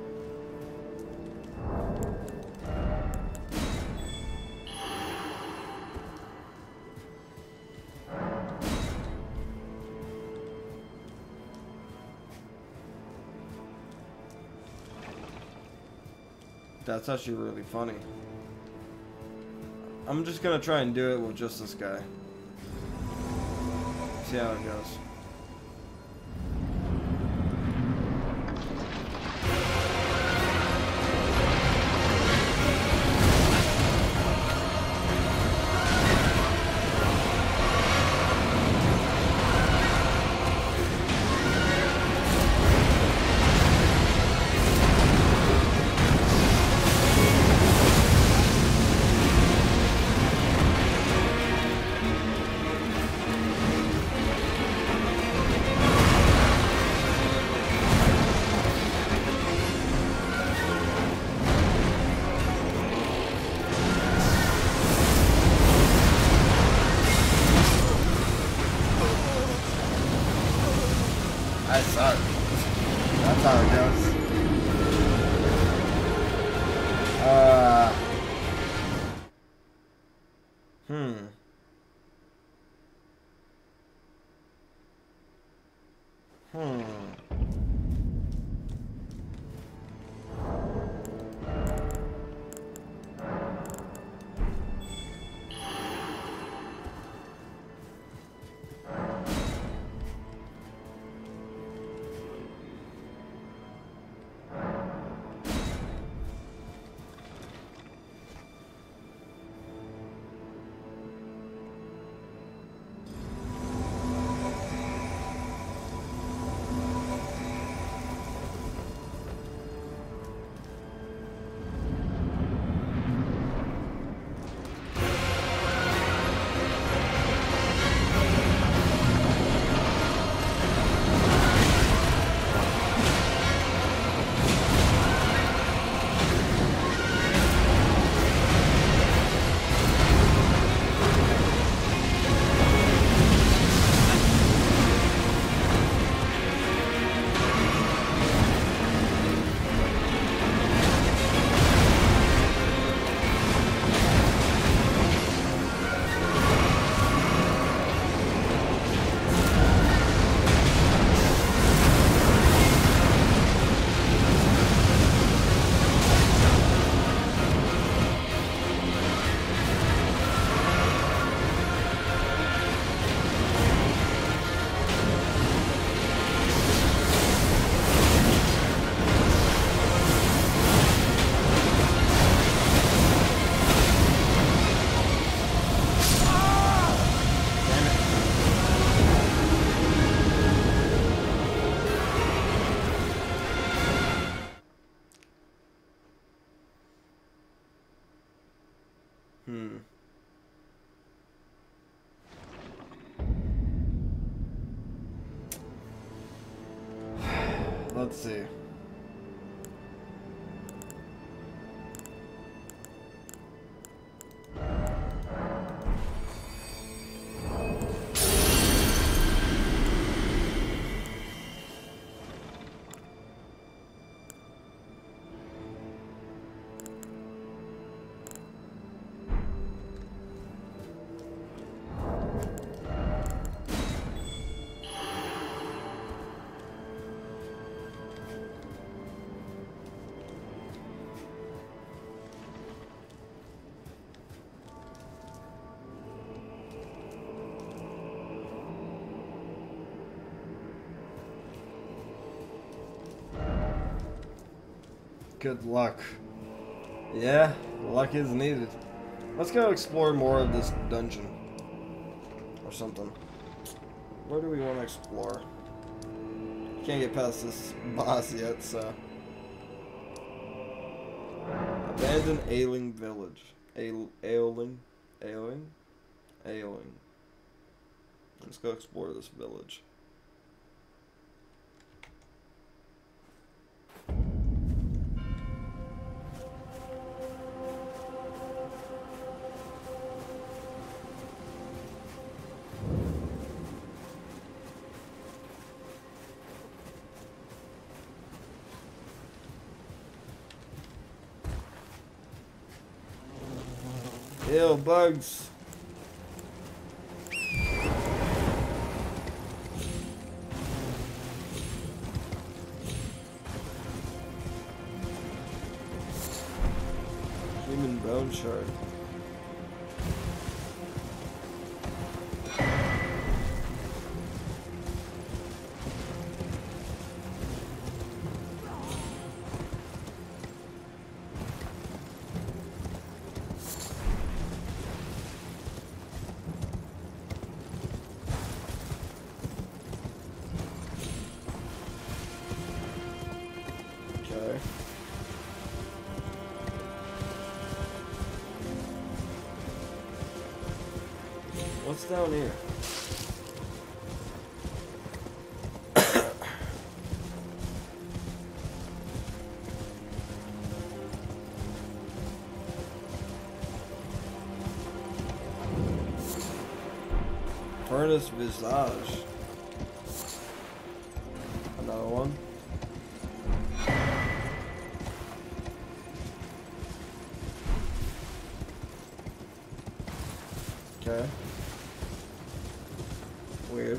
That's actually really funny. I'm just gonna try and do it with just this guy. See how it goes. I suck. That's how it goes. Uh. Hmm. Hmm. Hmm. Let's see. Good luck. Yeah, luck is needed. Let's go explore more of this dungeon. Or something. Where do we want to explore? Can't get past this boss yet, so. Abandoned ailing village. Ail ailing? Ailing? Ailing. Let's go explore this village. Ew, bugs. Human bone shard. Okay. What's down here? Furnace Visage. Another one. Okay. Weird.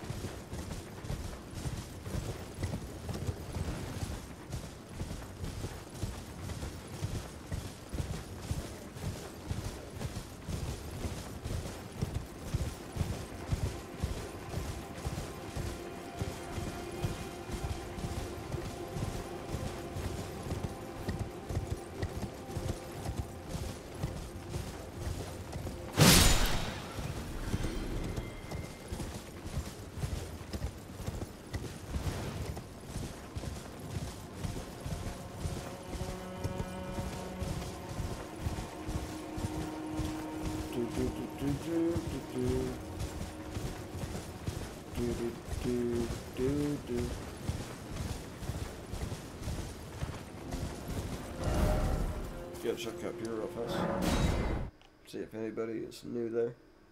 Gotta check up here real fast. See if anybody is new there.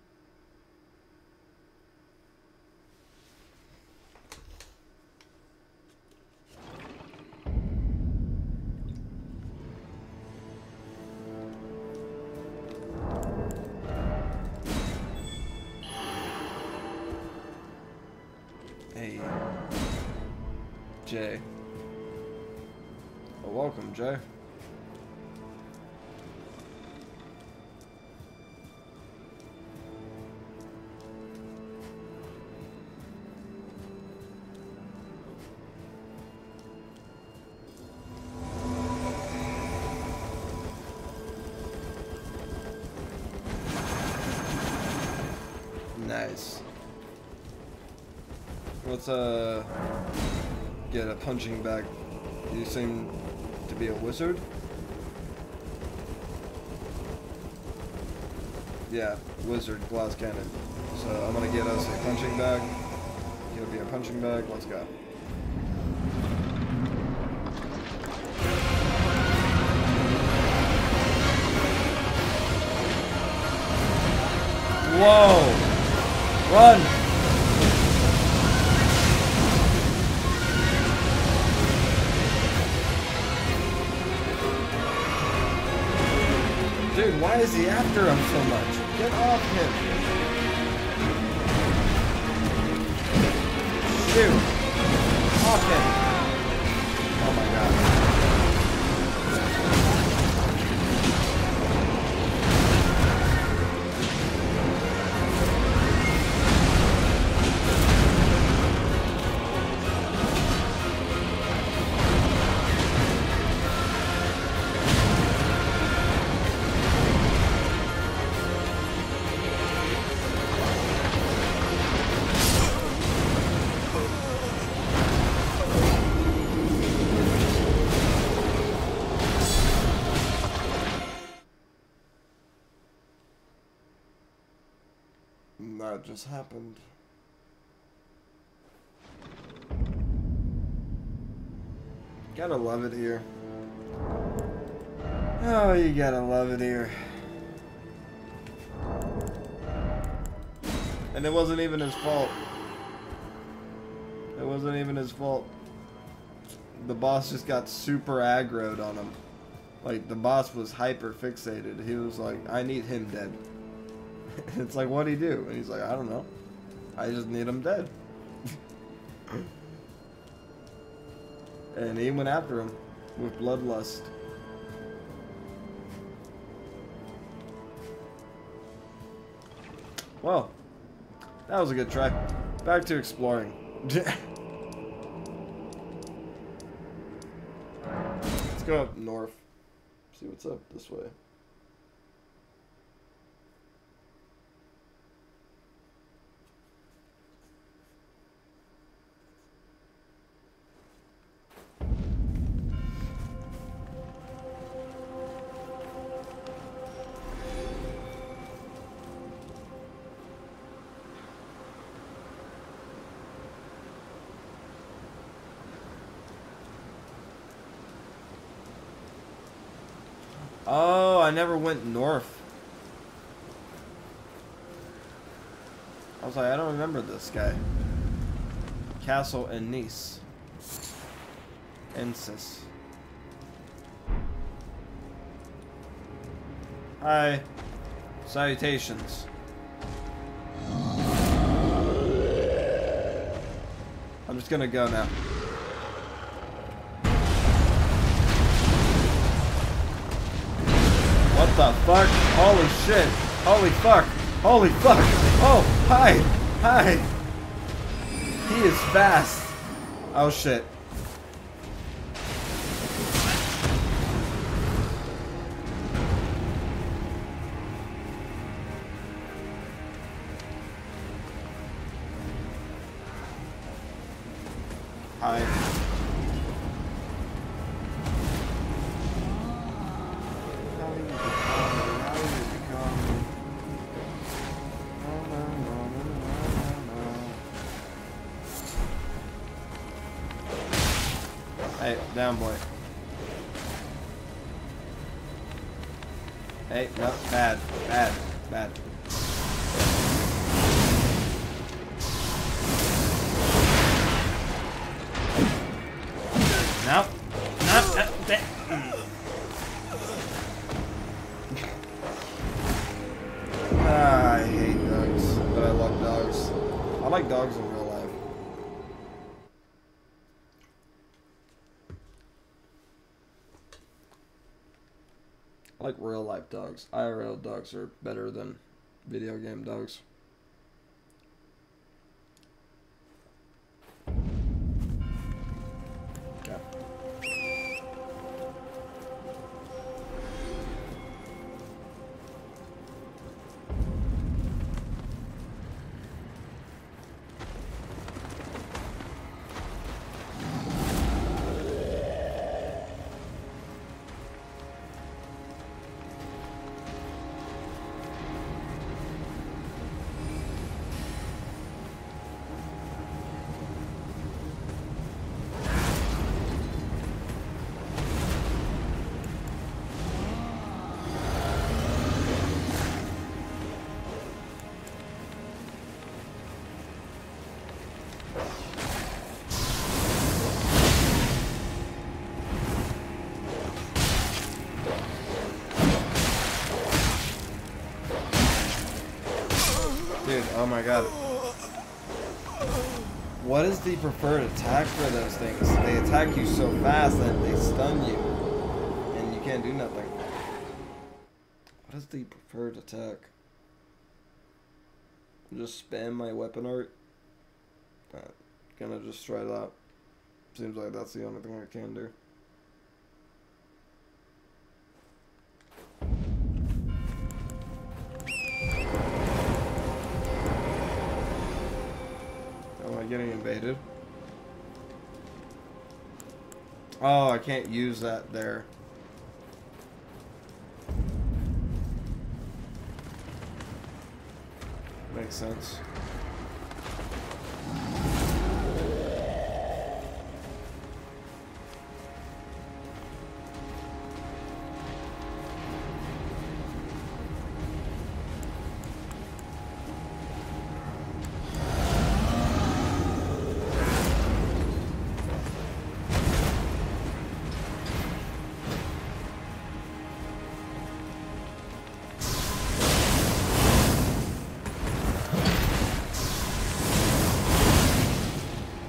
Hey, Jay. Well, welcome, Jay. Nice. Let's uh get a punching bag. You seem to be a wizard? Yeah, wizard, glass cannon. So I'm gonna get us a punching bag. It'll be a punching bag. Let's go. Whoa! Run! Dude, why is he after him so much? Get off him! Shoot! Off him! Oh my god. That just happened. Gotta love it here. Oh, you gotta love it here. And it wasn't even his fault. It wasn't even his fault. The boss just got super aggroed on him. Like, the boss was hyper fixated. He was like, I need him dead. It's like, what'd he do? And he's like, I don't know. I just need him dead. And he went after him with bloodlust. Well, that was a good try. Back to exploring. Let's go up north. See what's up this way. Oh, I never went north. I was like, I don't remember this guy. Castle in Nice. Ensis. Hi. Salutations. I'm just gonna go now. What the fuck? Holy shit. Holy fuck. Holy fuck. Oh, hi. Hi. He is fast. Oh shit. Hi. Hey, down boy. Hey, no, bad, bad, bad. No, no, no, that. Ah, I hate dogs, but I love dogs. I like dogs in real life. I like real life dogs. I R L dogs are better than video game dogs. Yeah. Dude, oh my god. What is the preferred attack for those things? They attack you so fast that they stun you. And you can't do nothing. What is the preferred attack? Just spam my weapon art? Uh, gonna just try that. Seems like that's the only thing I can do. Am I getting invaded? Oh, I can't use that there. Makes sense.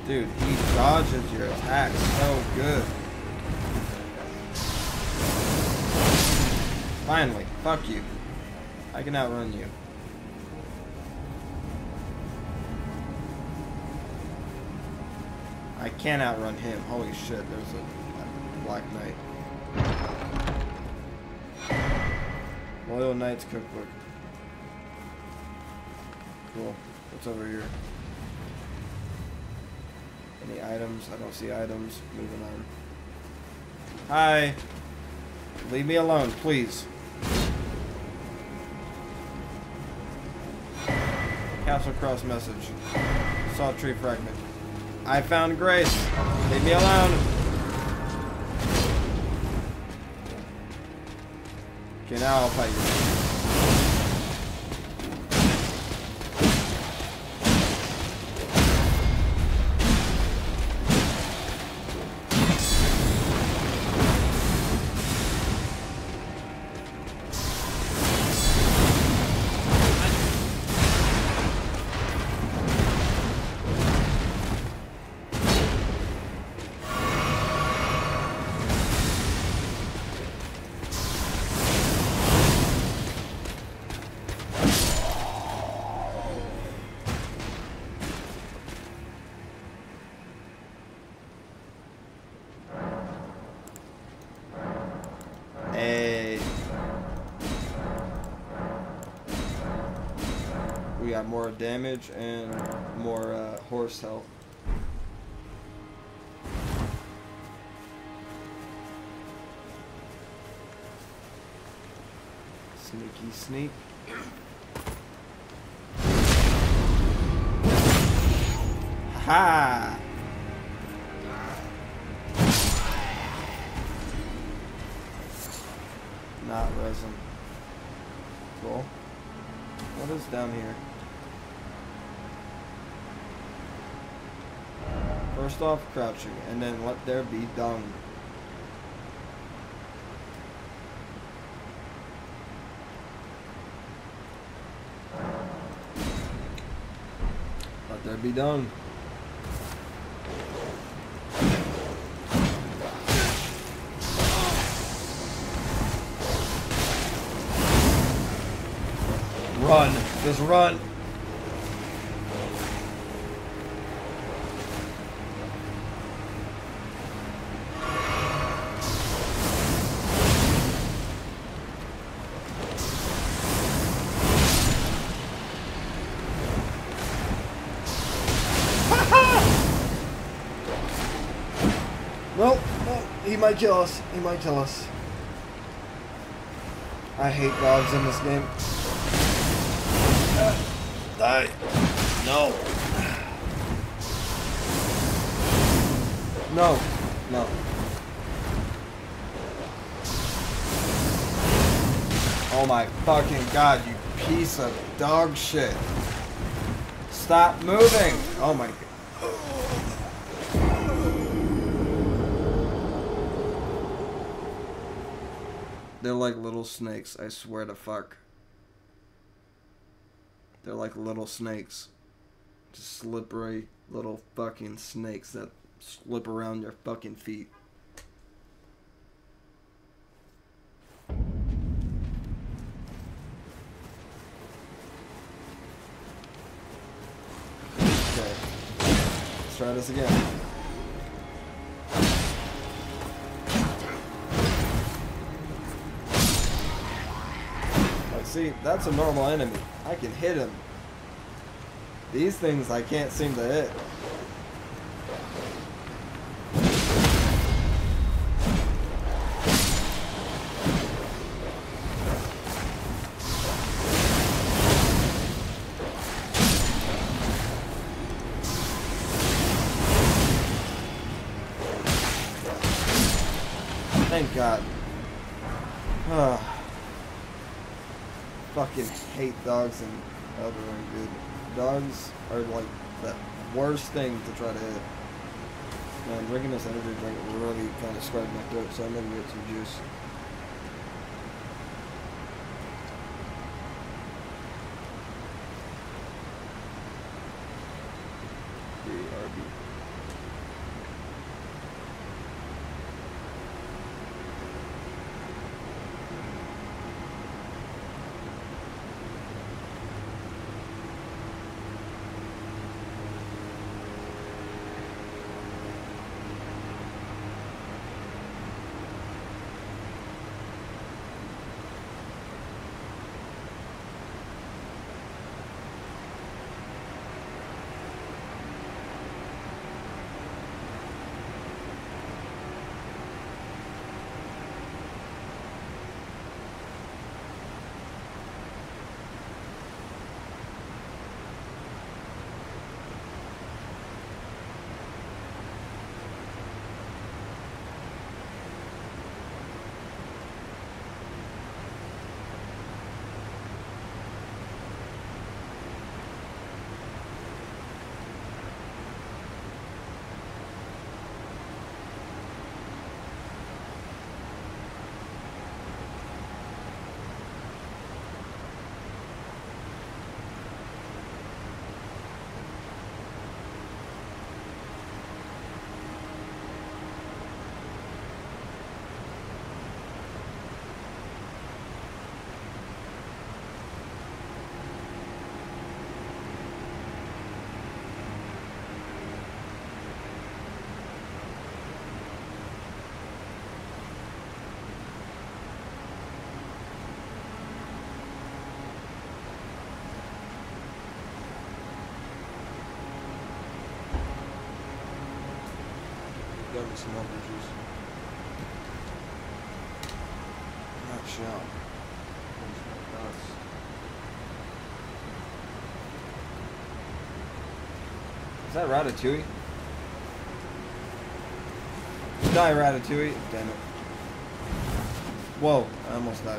Dude, he dodges your attacks so good. Finally, fuck you. I can outrun you. I can't outrun him. Holy shit, there's a Black Knight. Loyal Knight's Cookbook. Cool. What's over here? Any items? I don't see items. Moving on. Hi! Leave me alone, please. Castle Cross message. Saw tree fragment. I found Grace. Leave me alone. Okay, now I'll fight you. We got more damage and more uh, horse health. Sneaky sneak. Ha! Not resin. Cool. What is down here? First off, crouching, and then let there be dung. Let there be dung. Run. Just run. Nope, nope, he might kill us. He might kill us. I hate dogs in this game. Uh, die. No. No. No. Oh my fucking god, you piece of dog shit. Stop moving. Oh my god. They're like little snakes, I swear to fuck. They're like little snakes. Just slippery little fucking snakes that slip around your fucking feet. Okay. Let's try this again. See, that's a normal enemy. I can hit him. These things I can't seem to hit. Thank God. Ah. Fucking hate dogs and Elden Ring, dude. Dogs are like the worst thing to try to hit. Man, drinking this energy drink really kind of scarred my throat, so I'm gonna get some juice. B R B. some orange juice. Not shell. Is that Ratatouille? Die, Ratatouille. Damn it. Whoa, I almost died.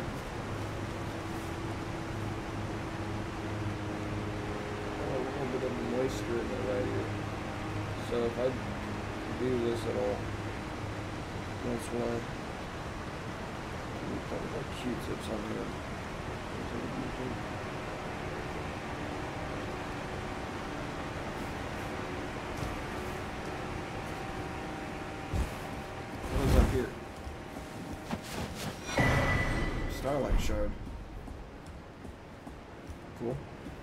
A little bit of moisture in the right here. So if I do this at all, that's why. Talk about Q-tips on here. What is up here? Starlight shard. Cool.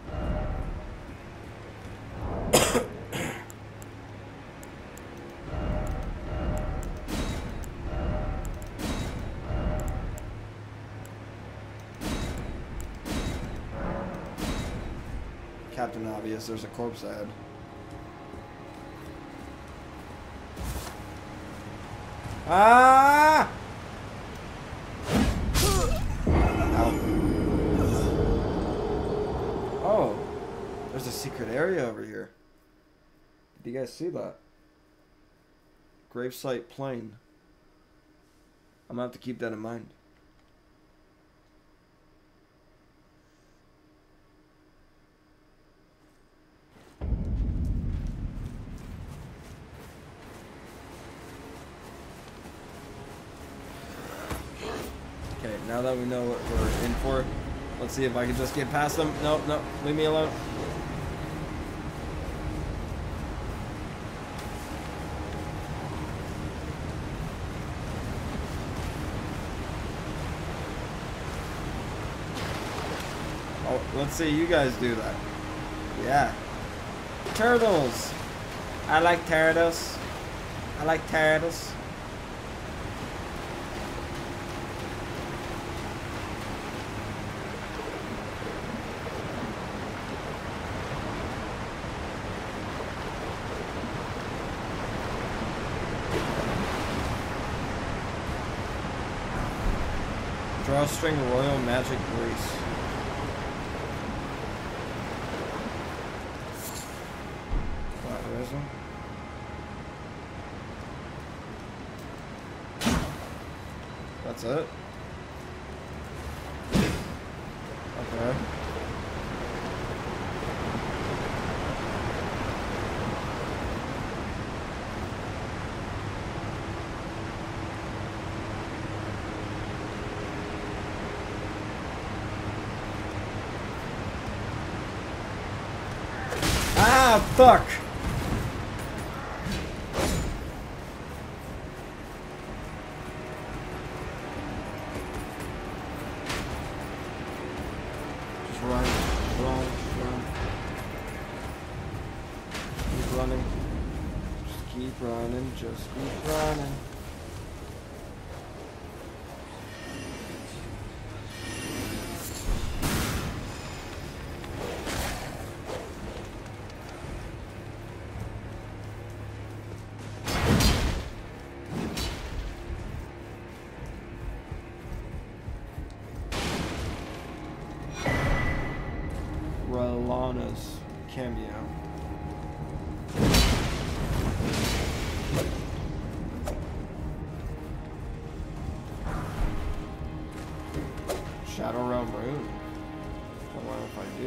Captain Obvious, there's a corpse ahead. Ah! Ow. Oh, there's a secret area over here. Did you guys see that? Gravesite Plain. I'm gonna have to keep that in mind. Okay, now that we know what we're in for, let's see if I can just get past them. No, no, leave me alone. Oh, let's see you guys do that. Yeah. Turtles! I like turtles. I like turtles. Drawstring Royal Magic Grace. Wow, there's one. That's it? Okay. Ah, fuck! Just run, run, run. Keep running. Just keep running, just keep running. Lana's cameo. Shadow Realm Rune. Don't mind if I do.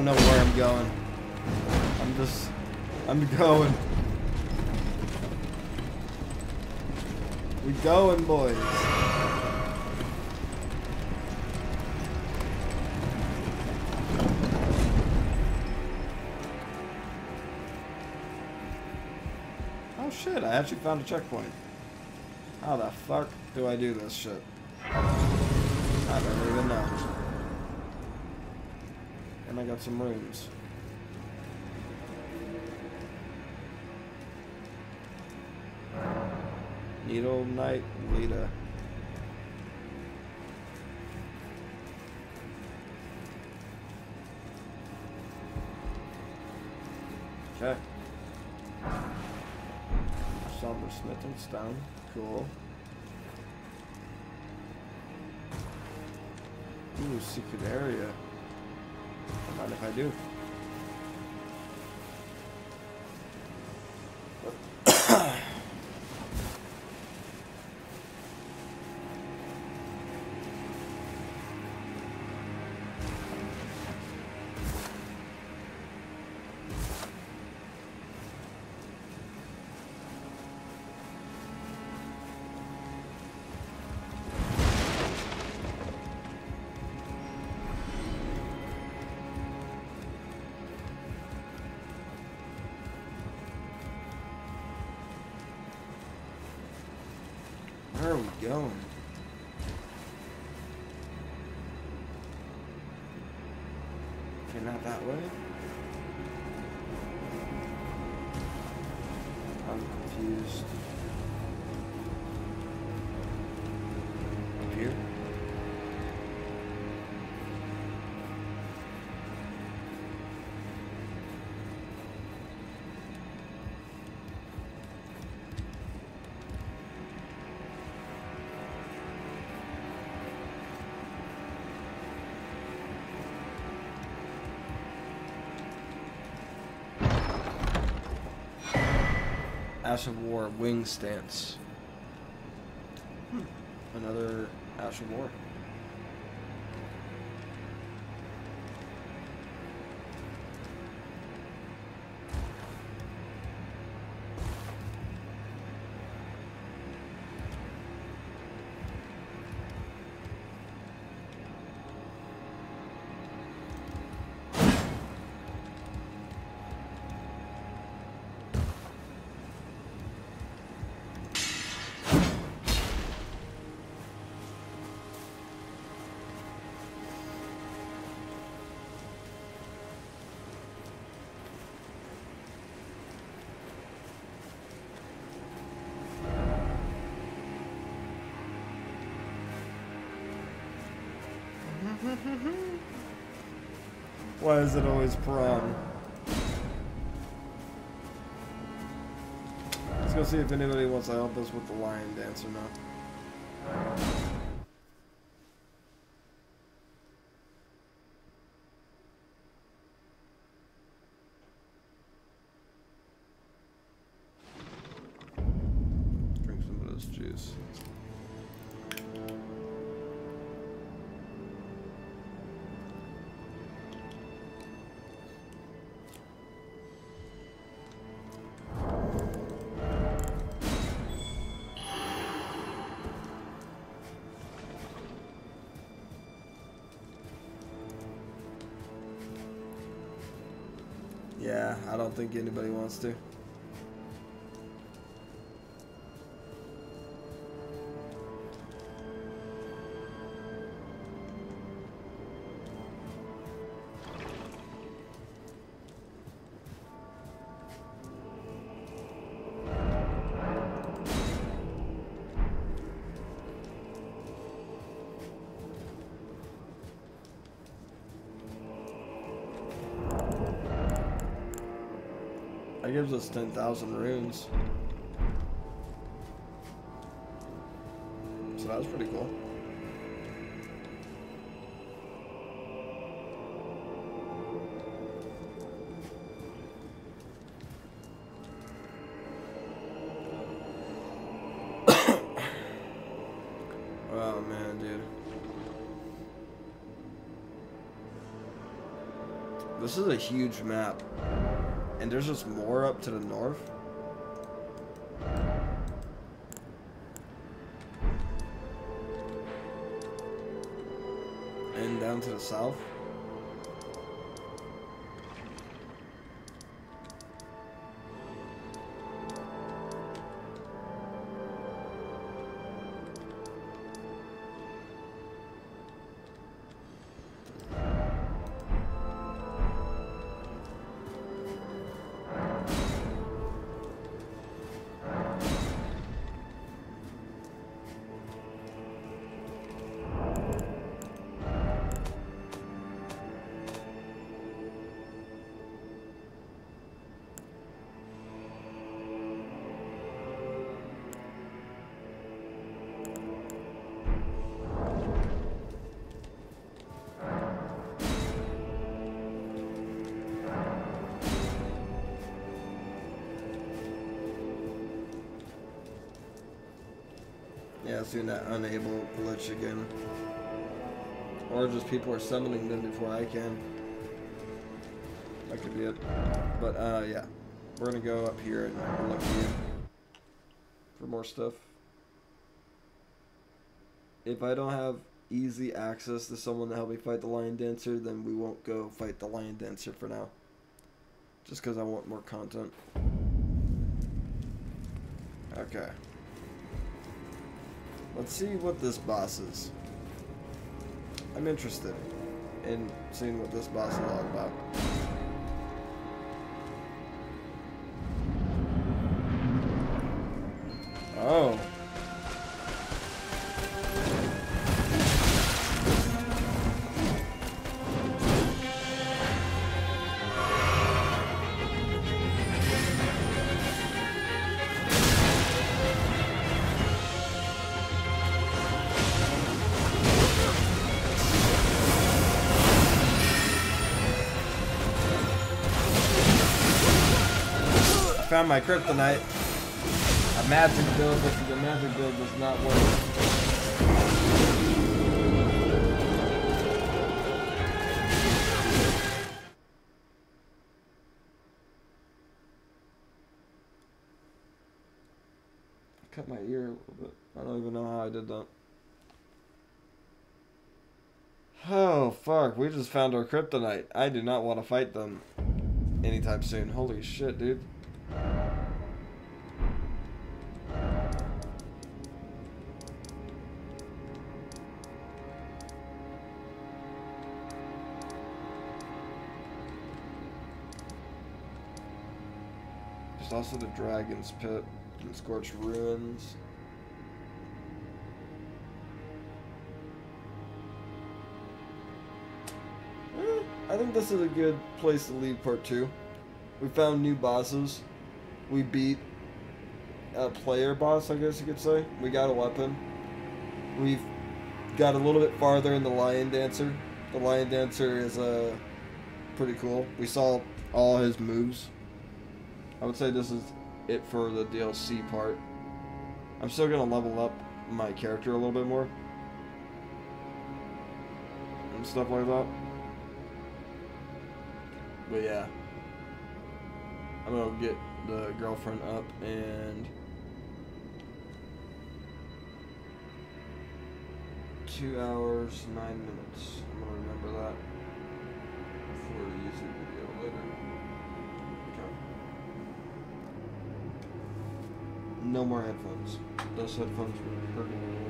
don't know where I'm going. I'm just... I'm going. We going, boys. Oh shit, I actually found a checkpoint. How the fuck do I do this shit? I don't even know. And I got some runes. Needle Knight Lita. Okay. Silver Smith and Stone. Cool. Ooh, secret area. Don't mind if I do. Where are we going? Okay, not that way. I'm confused. Up here? Ash of War wing stance. Hmm. Another Ash of War. Why is it always prawn? Let's go see if anybody wants to help us with the lion dance or not. Drink some of this juice. Yeah, I don't think anybody wants to. That gives us ten thousand runes. So that was pretty cool. Oh man, dude. This is a huge map. And there's just more up to the north. And down to the south. Yeah, seeing that unable glitch again. Or just people are summoning them before I can. That could be it. But, uh, yeah. We're gonna go up here and look again for more stuff. If I don't have easy access to someone to help me fight the Lion Dancer, then we won't go fight the Lion Dancer for now. Just because I want more content. Okay. Let's see what this boss is. I'm interested in seeing what this boss is all about. Oh. Found my kryptonite. A magic build, this is a magic build does not work. Cut my ear a little bit. I don't even know how I did that. Oh fuck, we just found our kryptonite. I do not want to fight them anytime soon. Holy shit, dude. There's also the Dragon's Pit and Scorched Ruins. Eh, I think this is a good place to leave part two. We found new bosses. We beat a player boss, I guess you could say. We got a weapon. We've got a little bit farther in the Lion Dancer. The Lion Dancer is uh, pretty cool. We saw all his moves. I would say this is it for the D L C part. I'm still going to level up my character a little bit more. And stuff like that. But yeah. I'm going to get the girlfriend up and... Two hours, nine minutes. I'm going to remember that for the YouTube video later. Okay. No more headphones. Those headphones were hurting me.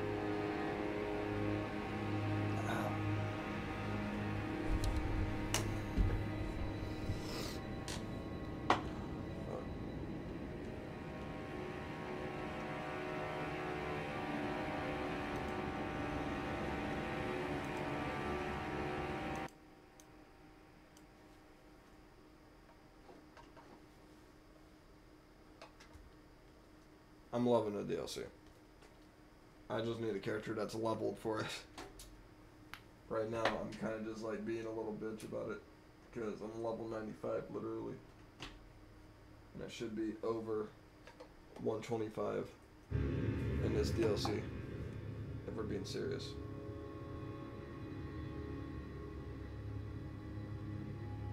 I'm loving the D L C. I just need a character that's leveled for it. Right now, I'm kind of just like being a little bitch about it. Because I'm level ninety-five, literally. And I should be over one twenty-five in this D L C. If we're being serious.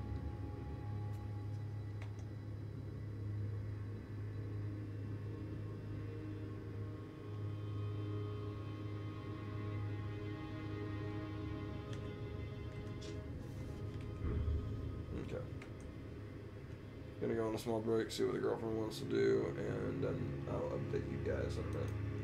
on a small break, see what the girlfriend wants to do, and then I'll update you guys in a minute.